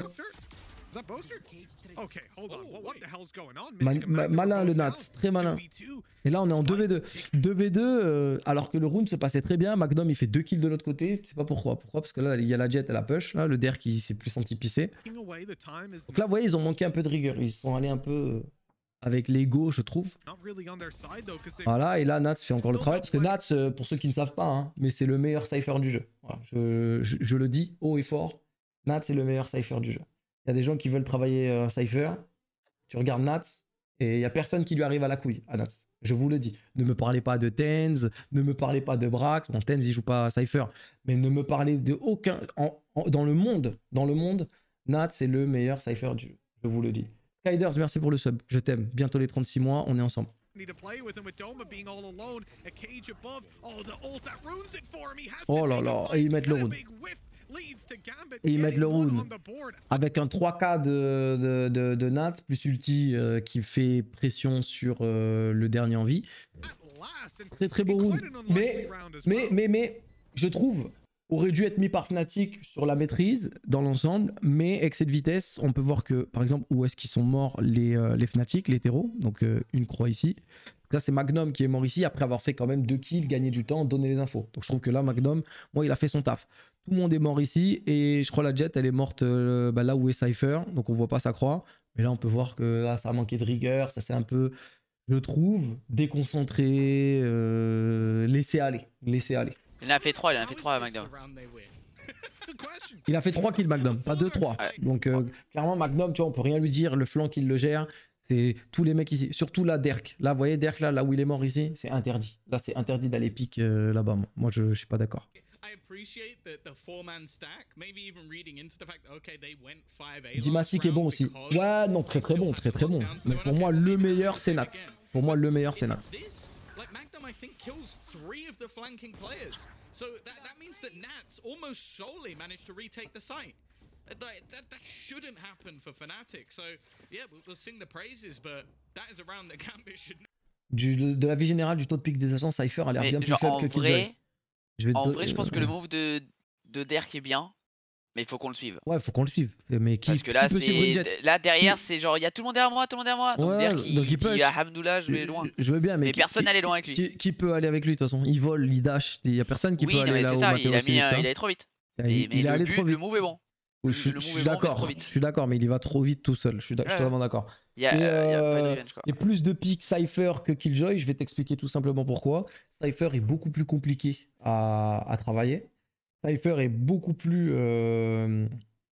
Ma ma malin le Nats, très malin. Et là on est en deux v deux. deux v deux euh, alors que le round se passait très bien. Magnum il fait deux kills de l'autre côté. Je sais pas pourquoi. Pourquoi? Parce que là il y a la Jet et la push. Là, le Derk qui s'est plus senti pisser. Donc là vous voyez ils ont manqué un peu de rigueur. Ils sont allés un peu avec l'ego je trouve. Voilà, et là Nats fait encore le travail. Parce que Nats, euh, pour ceux qui ne savent pas, hein, mais c'est le meilleur cypher du jeu. Voilà, je, je, je le dis haut et fort. Nats est le meilleur cypher du jeu. Il y a des gens qui veulent travailler un cypher. Tu regardes Nats et il n'y a personne qui lui arrive à la couille à Nats. Je vous le dis. Ne me parlez pas de Tenz, ne me parlez pas de Brax. Bon, Tenz il joue pas à cypher, mais ne me parlez de aucun. En, en, dans le monde, dans le monde, Nats est le meilleur cypher du jeu. Je vous le dis. Skyders, merci pour le sub. Je t'aime. Bientôt les trente-six mois, on est ensemble. Oh là là, et ils mettent le round. Et ils mettent le round avec un trois K de, de, de, de Nat plus ulti euh, qui fait pression sur euh, le dernier en vie. Très très beau round. Mais, mais, mais, mais, je trouve, aurait dû être mis par Fnatic sur la maîtrise dans l'ensemble, mais excès de vitesse, on peut voir que, par exemple, où est-ce qu'ils sont morts les, euh, les Fnatic, les terreaux. Donc euh, une croix ici. Là, c'est Magnum qui est mort ici après avoir fait quand même deux kills, gagner du temps, donner les infos. Donc je trouve que là, Magnum, moi, il a fait son taf. Tout le monde est mort ici et je crois la Jet, elle est morte euh, bah, là où est Cypher. Donc on voit pas sa croix. Mais là, on peut voir que là, ça a manqué de rigueur. Ça c'est un peu, je trouve, déconcentré, euh, laissé aller. Laissé aller. Il en a fait trois, il en a fait trois à Magnum. Il a fait trois kills Magnum, pas deux, trois. Ouais. Donc euh, clairement, Magnum, tu vois, on peut rien lui dire. Le flanc qu'il le gère. C'est tous les mecs ici, surtout là Derk. Là, vous voyez Derk, là, là où il est mort ici, c'est interdit. Là, c'est interdit d'aller pique euh, là-bas. Moi. moi, je, je suis pas d'accord. Dimasik est bon aussi. Ouais, non, très très bon, très très bon. Mais pour moi, le meilleur, c'est Nats. Pour moi, le meilleur, c'est Nats. That, that, that shouldn't happen for Fnatic. So, yeah, we'll, we'll sing the praises, but that is around the Gambit should. Du, de la vie générale du taux de pique des agents, Cypher a l'air bien plus genre, faible en que vrai, je vais En te... vrai, je pense euh, que le move de, de Derk est bien, mais il faut qu'on le suive. Ouais, faut qu'on le suive. Mais qui, Parce que là, qui peut suivre une c'est jet là derrière, c'est genre, il y a tout le monde derrière moi, tout le monde derrière moi. Donc Ouais, Derk, il, donc il il peut- dit à Hamdoullah, je vais loin. Je veux bien, mais, Mais qui- personne qui- n'allait loin avec lui. Qui, qui peut aller avec lui de toute façon? Il vole, il dash. Il y a personne qui Oui, peut non, aller mais là c'est où ça, Matteo il a aussi, mis, tu euh, vois. il allait trop vite. Il, Mais, mais il est le, allé but- trop le vite. move est bon. Oui, le- je, le je move suis est bon, mais d'accord. trop vite. Je suis d'accord, mais il y va trop vite tout seul. Je suis, d'ac- je suis Ouais. vraiment d'accord. Il y a, Et, euh, il y a pas de euh, revenge quoi. Et plus de piques Cypher que Killjoy, je vais t'expliquer tout simplement pourquoi. Cypher est beaucoup plus compliqué à, à travailler. Cypher est beaucoup plus. euh,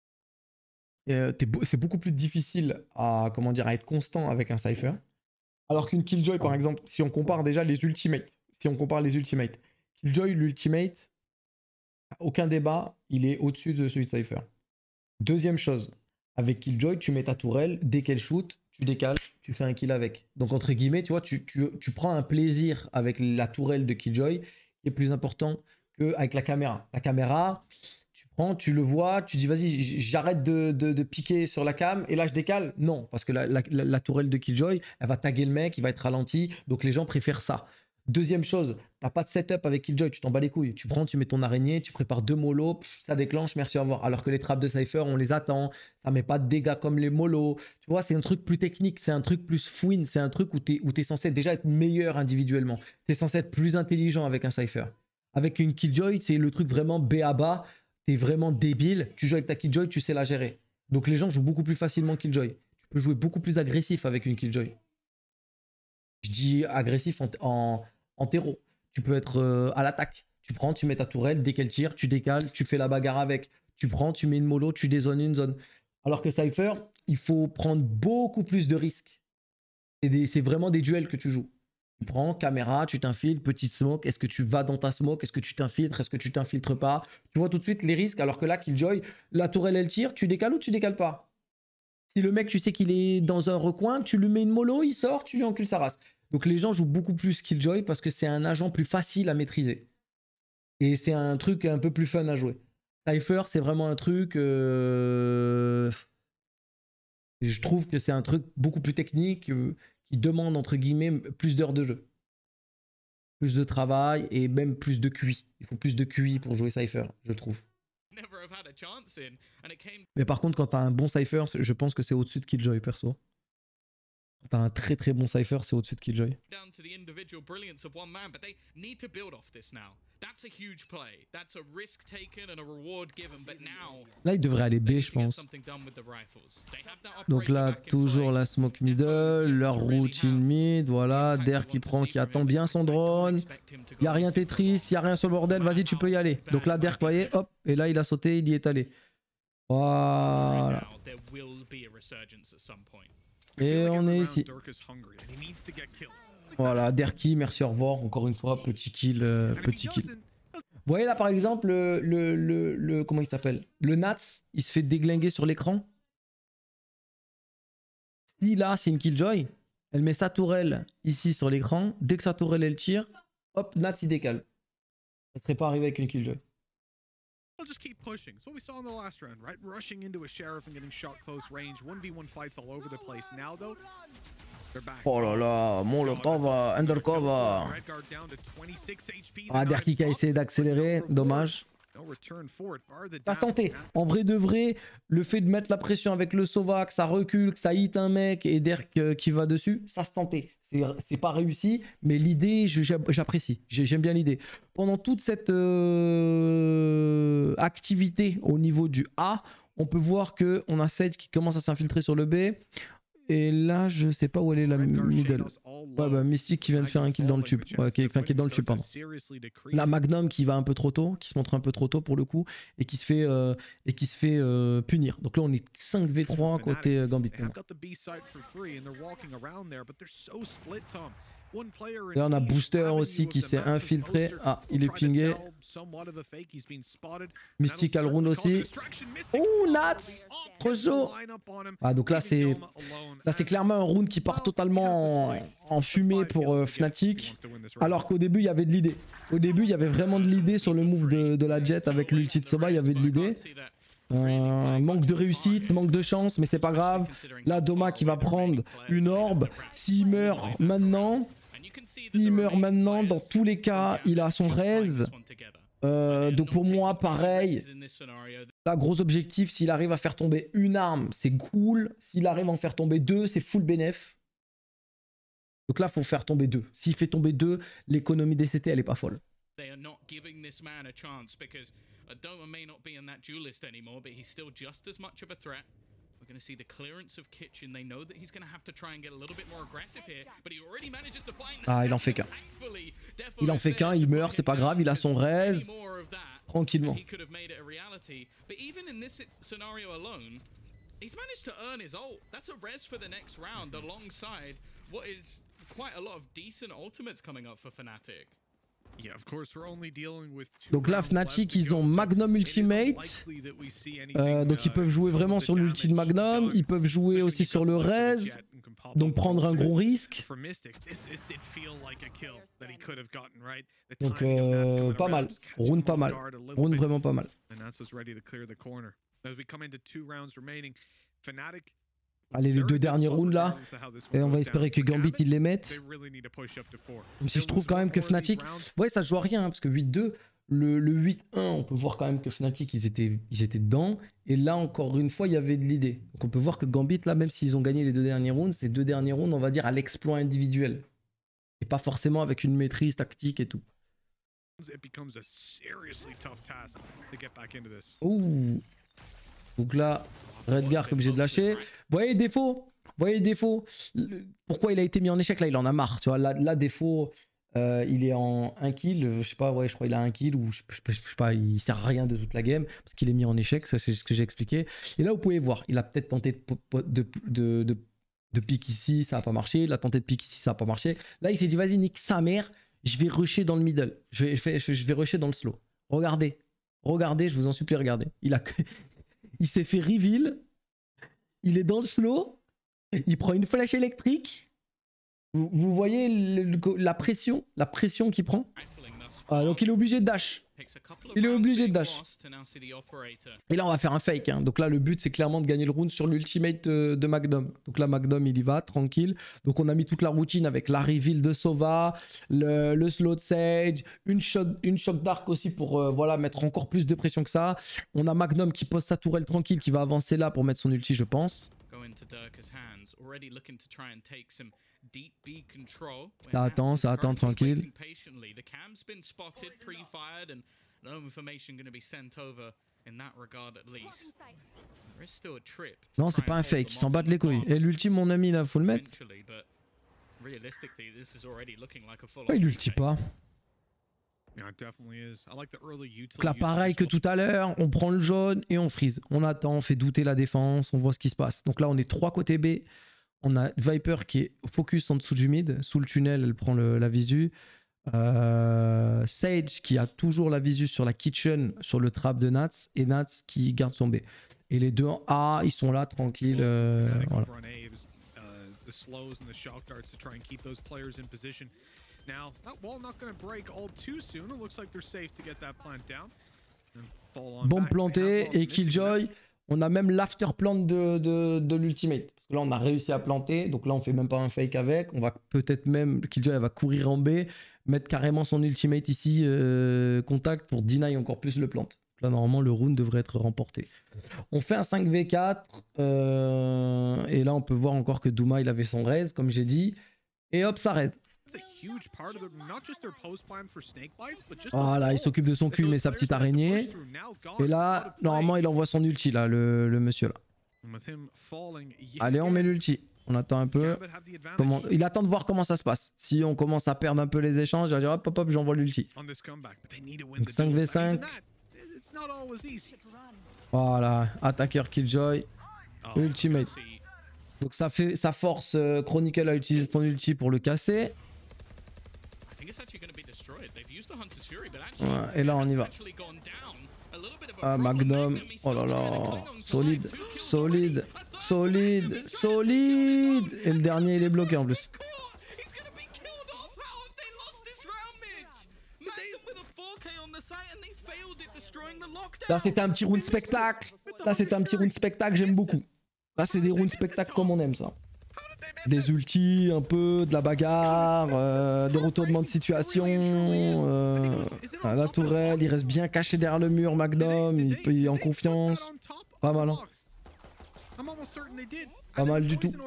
euh, t'es beau- c'est beaucoup plus difficile à, comment dire, à être constant avec un Cypher. Alors qu'une Killjoy, par exemple, si on compare déjà les ultimates, si on compare les ultimates, Killjoy, l'ultimate, aucun débat, il est au-dessus de celui de Cypher. Deuxième chose, avec Killjoy, tu mets ta tourelle, dès qu'elle shoot, tu décales, tu fais un kill avec. Donc, entre guillemets, tu vois, tu, tu, tu prends un plaisir avec la tourelle de Killjoy qui est plus important qu'avec la caméra. La caméra, tu prends, tu le vois, tu dis vas-y, j- j'arrête de, de, de piquer sur la cam et là je décale. Non, parce que la, la, la- la tourelle de Killjoy, elle va taguer le mec, il va être ralenti, donc les gens préfèrent ça. Deuxième chose, t'as pas de setup avec Killjoy, tu t'en bats les couilles. Tu prends, tu mets ton araignée, tu prépares deux molos, pff, ça déclenche, merci, au revoir. Alors que les trappes de Cypher, on les attend, ça met pas de dégâts comme les molos. Tu vois, c'est un truc plus technique, c'est un truc plus fouine, c'est un truc où t'es où t'es censé déjà être meilleur individuellement. T'es censé être plus intelligent avec un Cypher. Avec une Killjoy, c'est le truc vraiment B A B A, t'es vraiment débile, tu joues avec ta Killjoy, tu sais la gérer. Donc les gens jouent beaucoup plus facilement Killjoy. Tu peux jouer beaucoup plus agressif avec une Killjoy. Je dis agressif en, en, en terreau. Tu peux être euh, à l'attaque. Tu prends, tu mets ta tourelle, dès qu'elle tire, tu décales, tu fais la bagarre avec. Tu prends, tu mets une mollo, tu dézones une zone. Alors que Cypher, il faut prendre beaucoup plus de risques. C'est vraiment des duels que tu joues. Tu prends caméra, tu t'infiltres, petite smoke. Est-ce que tu vas dans ta smoke? Est-ce que tu t'infiltres? Est-ce que tu t'infiltres pas? Tu vois tout de suite les risques. Alors que là, Killjoy, la tourelle, elle tire. Tu décales ou tu décales pas? Si le mec, tu sais qu'il est dans un recoin, tu lui mets une mollo, il sort, tu lui encules sa race. Donc les gens jouent beaucoup plus Killjoy parce que c'est un agent plus facile à maîtriser. Et c'est un truc un peu plus fun à jouer. Cypher, c'est vraiment un truc... Euh... Je trouve que c'est un truc beaucoup plus technique... Euh... qui demande entre guillemets plus d'heures de jeu, plus de travail et même plus de Q I. Il faut plus de Q I pour jouer Cypher, je trouve. Mais par contre, quand t'as un bon Cypher, je pense que c'est au-dessus de Killjoy perso. Quand t'as un très très bon Cypher, c'est au-dessus de Killjoy. Là, il devrait aller B, je pense. Donc là, toujours la smoke middle, leur routine mid, voilà. Der qui prend, qui attend bien son drone. Il n'y a rien Tetris, il n'y a rien sur le bordel, vas-y, tu peux y aller. Donc là, Der, vous voyez, hop, et là, il a sauté, il y est allé. Voilà. Et on est ici. Voilà, Derki, merci, au revoir. Encore une fois, petit kill, euh, petit kill. Vous voyez là par exemple, le, le, le, le comment il s'appelle? Le Nats, il se fait déglinguer sur l'écran. Si là, c'est une Killjoy, elle met sa tourelle ici sur l'écran. Dès que sa tourelle, elle tire, hop, Nats, il décale. Ça serait pas arrivé avec une Killjoy. They'll just keep pushing. It's what we saw in the last round, right? Rushing into a sheriff and getting shot close range. one v one fights all over the place. Now though, they're back. Oh là là, Molotov, undercover. Ah, Derki qui a essayé d'accélérer, dommage. Ça se tentait. En vrai de vrai, le fait de mettre la pression avec le Sova, que ça recule, que ça hit un mec et Derk euh, qui va dessus, ça se tentait. C'est pas réussi, mais l'idée, j'apprécie. J'aime bien l'idée. Pendant toute cette euh, activité au niveau du A, on peut voir qu'on a Sage qui commence à s'infiltrer sur le B. Et là, je sais pas où elle est la middle. Ouais, bah Mystic qui vient de faire un kill dans le tube. Ouais, qui, enfin, qui est dans le tube, pardon. La Magnum qui va un peu trop tôt, qui se montre un peu trop tôt pour le coup, et qui se fait, euh, et qui se fait euh, punir. Donc là, on est cinq v trois côté euh, Gambit. Et là, on a Booster aussi qui s'est infiltré. Ah, il est pingé. Mystical Rune aussi. Oh, Nats! Trop chaud! Ah, donc là, c'est là c'est clairement un Rune qui part totalement en, en fumée pour euh, Fnatic. Alors qu'au début, il y avait de l'idée. Au début, il y avait vraiment de l'idée sur le move de, de la Jet avec l'ulti de Soba. Il y avait de l'idée. Euh, manque de réussite, manque de chance, mais c'est pas grave. Là, Doma qui va prendre une orbe. S'il meurt maintenant... Il meurt maintenant, dans tous les cas, il a son raise. Euh, donc pour moi, pareil. Là, gros objectif, s'il arrive à faire tomber une arme, c'est cool. S'il arrive à en faire tomber deux, c'est full bénéf. Donc là, il faut faire tomber deux. S'il fait tomber deux, l'économie des C T, elle est pas folle. We're going to see the clearance of Kitchen. They know that he's going to have to try and get a little bit more aggressive here, but he already manages to find. Ah, il en fait qu'un. Il en fait qu'un, il meurt, c'est pas grave, il a son raise. Tranquillement. But even in this scenario alone, he's managed to earn his ult. That's a res for the next round alongside what is quite a lot of decent ultimates coming up for Fnatic. Donc là, Fnatic, ils ont Magnum Ultimate. Euh, donc ils peuvent jouer vraiment sur l'ulti de Magnum. Ils peuvent jouer aussi sur le Rez. Donc prendre un gros risque. Donc euh, pas mal. Rune pas mal. Rune vraiment pas mal. Allez, les deux derniers rounds là, et on va espérer que Gambit il les mette. Même si je trouve quand même que Fnatic, ouais, ça joue à rien, hein, parce que huit deux, le, le huit un, on peut voir quand même que Fnatic ils étaient, ils étaient dedans, et là encore une fois il y avait de l'idée. Donc on peut voir que Gambit là, même s'ils ont gagné les deux derniers rounds, ces deux derniers rounds on va dire à l'exploit individuel, et pas forcément avec une maîtrise tactique et tout. Ouh. Donc là, Redgar est obligé de lâcher. Vous voyez, défaut. Vous voyez, défaut. Pourquoi il a été mis en échec là? Il en a marre. Tu vois, là, là défaut. Euh, il est en un kill, je sais pas, ouais, je crois qu'il a un kill ou je, je, je sais pas, il sert à rien de toute la game parce qu'il est mis en échec, ça c'est ce que j'ai expliqué. Et là, vous pouvez voir, il a peut-être tenté de, de, de, de, de pique ici, ça a pas marché. Il a tenté de pique ici, ça a pas marché. Là, il s'est dit, vas-y, nique sa mère, je vais rusher dans le middle, je vais, je vais, je vais rusher dans le slow. Regardez, regardez, je vous en supplie, regardez. Il a, il s'est fait reveal, il est dans le slow, il prend une flèche électrique. Vous, vous voyez le, le, la pression, la pression qu'il prend. Ah, donc il est obligé de dash. Il est obligé de dash. Et là on va faire un fake. Hein. Donc là le but c'est clairement de gagner le round sur l'ultimate de, de Magnum. Donc là Magnum il y va tranquille. Donc on a mis toute la routine avec la reveal de Sova, le, le slow de Sage, une shot, une shock dark aussi pour euh, voilà, mettre encore plus de pression que ça. On a Magnum qui pose sa tourelle tranquille qui va avancer là pour mettre son ulti je pense. Ça attend, ça attend tranquille. Non, c'est pas un fake, ils s'en battent les couilles. Et l'ultime, mon ami, là, faut le mettre. Ouais, il ulti pas. Donc là, pareil que tout à l'heure, on prend le jaune et on freeze. On attend, on fait douter la défense, on voit ce qui se passe. Donc là, on est trois côté B. On a Viper qui est focus en dessous du mid. Sous le tunnel, elle prend le, la visu. Euh, Sage qui a toujours la visu sur la kitchen, sur le trap de Nats. Et Nats qui garde son B. Et les deux en A, ils sont là, tranquilles. Euh, voilà. Bombe plantée et Killjoy. On a même l'after plant de, de, de l'ultimate. Parce que là, on a réussi à planter. Donc là, on fait même pas un fake avec. On va peut-être même... Killjoy, elle va courir en B. Mettre carrément son ultimate ici, euh, contact, pour deny encore plus le plant. Là, normalement, le round devrait être remporté. On fait un cinq v quatre. Euh, et là, on peut voir encore que Douma, il avait son raise, comme j'ai dit. Et hop, ça raid. Voilà, il s'occupe de son cul, mais sa petite araignée. Et là, normalement, il envoie son ulti, là, le, le monsieur, là. Allez, on met l'ulti. On attend un peu. Comment... Il attend de voir comment ça se passe. Si on commence à perdre un peu les échanges, il va dire hop, hop, hop, j'envoie l'ulti. Donc cinq v cinq. Voilà, attaqueur Killjoy. Ultimate. Donc ça, fait, ça force euh, Chronicle à utiliser son ulti pour le casser. Ouais, et là on y va. Ah, Magnum. Oh là là. Solide. Solide. Solide. Solide. Et le dernier il est bloqué en plus. Là c'était un petit round spectacle. Là c'était un petit round spectacle, j'aime beaucoup. Là c'est des rounds spectacles comme on aime ça. Des ultis, un peu, de la bagarre, euh, des retournements de situation. Euh, la tourelle, il reste bien caché derrière le mur, Magnum, il, il est en confiance. Pas mal, hein. Pas mal du tout.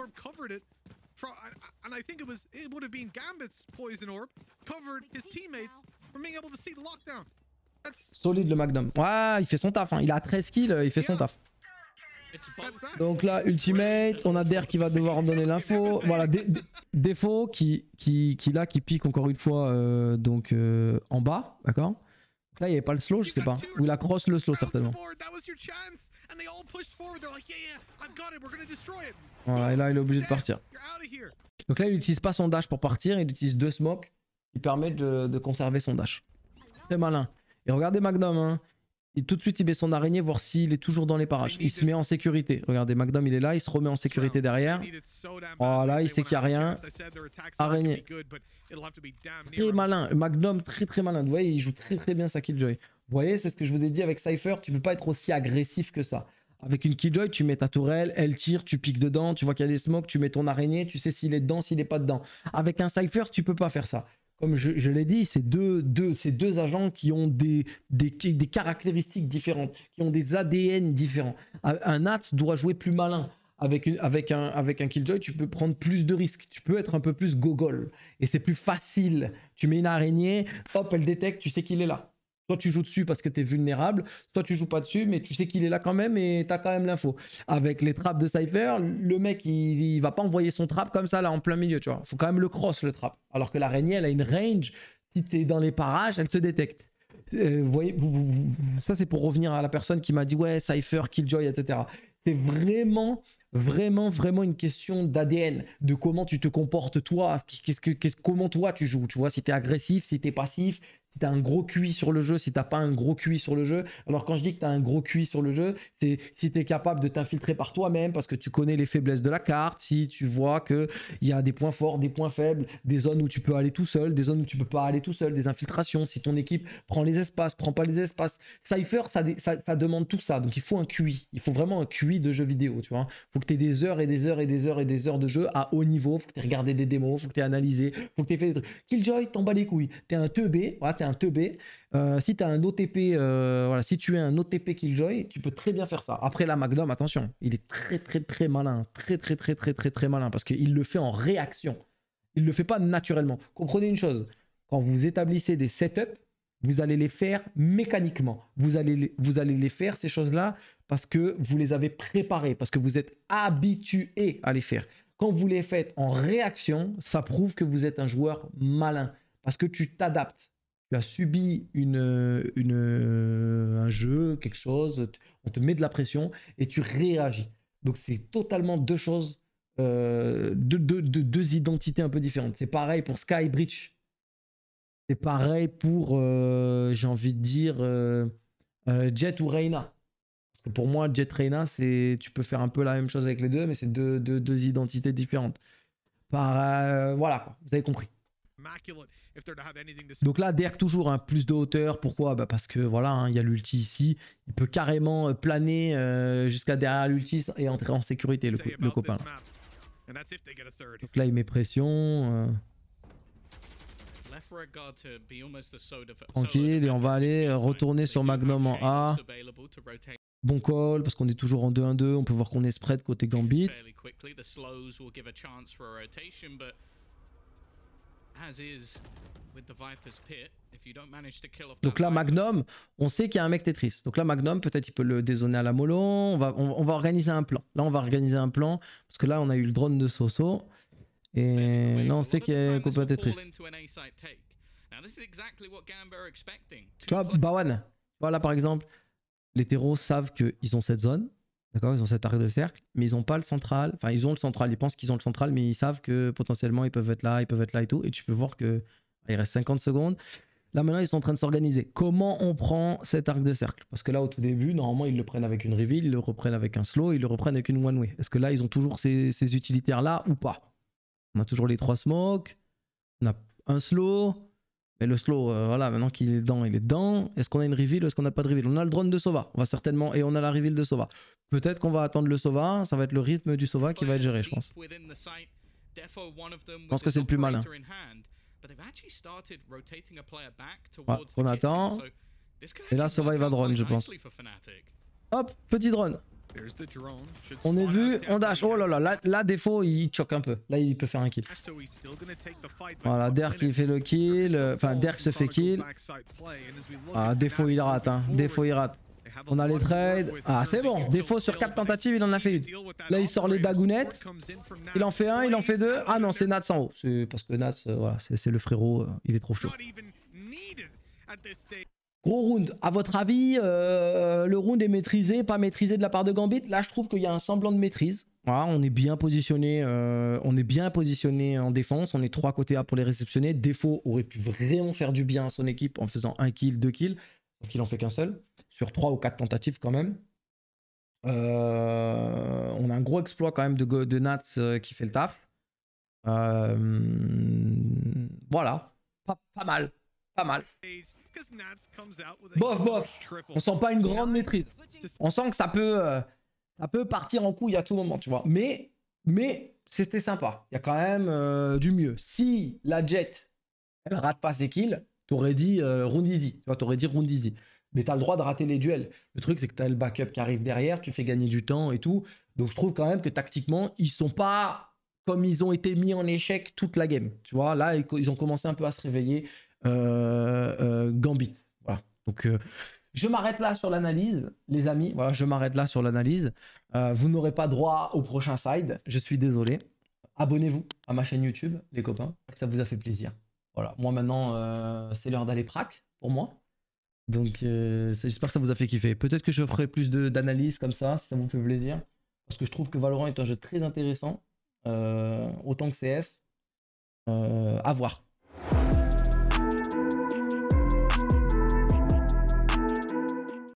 Solide le Magnum. Ouais, il fait son taf, hein. Il a treize kills, il fait son taf. Donc là, ultimate, on a Der qui va devoir en donner l'info. Voilà, défaut qui, qui, qui là, qui pique encore une fois euh, donc euh, en bas, d'accord. Là, il n'y avait pas le slow, je sais pas. Ou il a cross le slow certainement. Voilà, et là, il est obligé de partir. Donc là, il n'utilise pas son dash pour partir, il utilise deux smokes qui permettent de, de conserver son dash. Très malin. Et regardez Magnum, hein. Et tout de suite, il met son araignée, voir s'il est toujours dans les parages. Il se met en sécurité. Regardez, Magnum, il est là, il se remet en sécurité derrière. Voilà, il sait qu'il n'y a rien. Araignée. Très malin. Magnum, très très malin. Vous voyez, il joue très très bien sa Killjoy. Vous voyez, c'est ce que je vous ai dit avec Cypher. Tu ne peux pas être aussi agressif que ça. Avec une Killjoy, tu mets ta tourelle, elle tire, tu piques dedans, tu vois qu'il y a des smokes, tu mets ton araignée, tu sais s'il est dedans, s'il n'est pas dedans. Avec un Cypher, tu peux pas faire ça. Comme je, je l'ai dit, c'est deux, deux, deux agents qui ont des, des, des caractéristiques différentes, qui ont des A D N différents. Un Nats doit jouer plus malin. Avec, une, avec, un, avec un Killjoy, tu peux prendre plus de risques. Tu peux être un peu plus gogol. Et c'est plus facile. Tu mets une araignée, hop, elle détecte, tu sais qu'il est là. Soit tu joues dessus parce que tu es vulnérable, soit tu joues pas dessus, mais tu sais qu'il est là quand même et tu as quand même l'info. Avec les traps de Cypher, le mec, il, il va pas envoyer son trap comme ça, là, en plein milieu, tu vois. Faut quand même le cross, le trap. Alors que l'araignée, elle a une range. Si tu es dans les parages, elle te détecte. Euh, vous voyez, vous, vous, vous, ça, c'est pour revenir à la personne qui m'a dit, ouais, Cypher, Killjoy, et cetera. C'est vraiment... Vraiment, vraiment une question d'A D N, de comment tu te comportes toi, qu'est-ce que, qu'est-ce, comment toi tu joues, tu vois, si tu es agressif, si tu es passif, si tu as un gros Q I sur le jeu, si tu n'as pas un gros Q I sur le jeu. Alors quand je dis que tu as un gros Q I sur le jeu, c'est si tu es capable de t'infiltrer par toi-même parce que tu connais les faiblesses de la carte, si tu vois qu'il y a des points forts, des points faibles, des zones où tu peux aller tout seul, des zones où tu peux pas aller tout seul, des infiltrations, si ton équipe prend les espaces, prend pas les espaces. Cypher, ça, ça, ça demande tout ça, donc il faut un Q I, il faut vraiment un Q I de jeu vidéo, tu vois. Faut que tu aies des heures et des heures et des heures et des heures de jeu à haut niveau, faut que tu aies regardé des démos, faut que tu aies analysé, faut que tu aies fait des trucs. Killjoy, t'en bats les couilles, t'es un teubé, voilà, t'es un teubé. Euh, si tu as un O T P, euh, voilà, si tu es un O T P Killjoy, tu peux très bien faire ça. Après la Magnum, attention, il est très très très malin, très très très très très très malin parce qu'il le fait en réaction. Il le fait pas naturellement. Comprenez une chose, quand vous établissez des setups, vous allez les faire mécaniquement. Vous allez les, vous allez les faire ces choses-là parce que vous les avez préparées, parce que vous êtes habitué à les faire. Quand vous les faites en réaction, ça prouve que vous êtes un joueur malin parce que tu t'adaptes. Tu as subi une, une, un jeu, quelque chose, on te met de la pression et tu réagis. Donc c'est totalement deux choses, euh, deux, deux, deux, deux identités un peu différentes. C'est pareil pour Sky Breach. C'est pareil pour, euh, j'ai envie de dire, euh, euh, Jet ou Reyna. Parce que pour moi, Jet Reyna, c'est, tu peux faire un peu la même chose avec les deux, mais c'est deux, deux, deux identités différentes. Par, euh, voilà, quoi, vous avez compris. Donc là, Derk toujours un hein, plus de hauteur. Pourquoi? Bah parce que voilà, hein, il y a l'ulti ici. Il peut carrément planer euh, jusqu'à derrière l'ulti et entrer en sécurité, le, le copain. Là. Donc là, il met pression. Euh... Tranquille, et on va aller retourner sur Magnum en A. Bon call, parce qu'on est toujours en deux un deux. On peut voir qu'on est spread côté Gambit. Donc là, Magnum, on sait qu'il y a un mec Tetris. Donc là, Magnum, peut-être il peut le dézoner à la mollo. On va, on, on va organiser un plan. Là, on va organiser un plan. Parce que là, on a eu le drone de Soso. Et là, on sait qu'il y a un copain Tetris. Tu vois, Bawan, voilà par exemple, les terreaux savent qu'ils ont cette zone. D'accord, ils ont cette arc de cercle, mais ils n'ont pas le central. Enfin, ils ont le central, ils pensent qu'ils ont le central, mais ils savent que potentiellement ils peuvent être là, ils peuvent être là et tout. Et tu peux voir que il reste cinquante secondes. Là maintenant, ils sont en train de s'organiser. Comment on prend cet arc de cercle? Parce que là, au tout début, normalement, ils le prennent avec une reveal, ils le reprennent avec un slow, ils le reprennent avec une one way. Est-ce que là, ils ont toujours ces, ces utilitaires là ou pas? On a toujours les trois smokes, on a un slow. Mais le slow, euh, voilà, maintenant qu'il est dedans, il est dedans. Est-ce qu'on a une reveal ou est-ce qu'on n'a pas de reveal? On a le drone de Sova, on va certainement, et on a la reveal de Sova. Peut-être qu'on va attendre le Sova, ça va être le rythme du Sova qui va être géré, je pense. Je pense que c'est le plus malin. Ouais, on attend. Et là, Sova, il va drone, je pense. Hop, petit drone. On est vu, on dash. Oh là là, là, là défaut, il choque un peu. Là, il peut faire un kill. Voilà, Derk il fait le kill. Enfin, Derk se fait kill. Ah, défaut, il rate. Hein. Défaut, il rate. On a les trades. Ah, c'est bon. Défaut sur quatre tentatives, il en a fait une. Là, il sort les dagounettes. Il en fait un, il en fait deux. Ah non, c'est Nats en haut. C'est parce que Nats, euh, voilà, c'est le frérot. Euh, il est trop chaud. Gros round, à votre avis, euh, le round est maîtrisé, pas maîtrisé de la part de Gambit? Là, je trouve qu'il y a un semblant de maîtrise. Voilà, on est bien positionné, euh, on est bien positionné en défense. On est trois côtés A pour les réceptionner. Défaut aurait pu vraiment faire du bien à son équipe en faisant un kill, deux kills, sauf qu'il en fait qu'un seul sur trois ou quatre tentatives quand même. Euh, on a un gros exploit quand même de, de Nats euh, qui fait le taf. Euh, voilà, pas, pas mal, pas mal. Bof, bof. On sent pas une grande maîtrise. On sent que ça peut, euh, ça peut partir en couille à tout moment, tu vois. Mais, mais c'était sympa. Il y a quand même euh, du mieux. Si la Jet, elle rate pas ses kills, t'aurais dit euh, round easy. Tu vois, t'aurais dit round easy. Mais t'as le droit de rater les duels. Le truc, c'est que t'as le backup qui arrive derrière, tu fais gagner du temps et tout. Donc je trouve quand même que tactiquement, ils sont pas comme ils ont été mis en échec toute la game. Tu vois, là, ils ont commencé un peu à se réveiller. Euh, euh, Gambit, voilà. Donc, euh, je m'arrête là sur l'analyse, les amis. Voilà, je m'arrête là sur l'analyse. Euh, vous n'aurez pas droit au prochain side. Je suis désolé. Abonnez-vous à ma chaîne YouTube, les copains. Ça vous a fait plaisir. Voilà, moi maintenant, euh, c'est l'heure d'aller prac pour moi. Donc, euh, j'espère que ça vous a fait kiffer. Peut-être que je ferai plus d'analyse comme ça, si ça vous fait plaisir. Parce que je trouve que Valorant est un jeu très intéressant. Euh, autant que C S. Euh, à voir.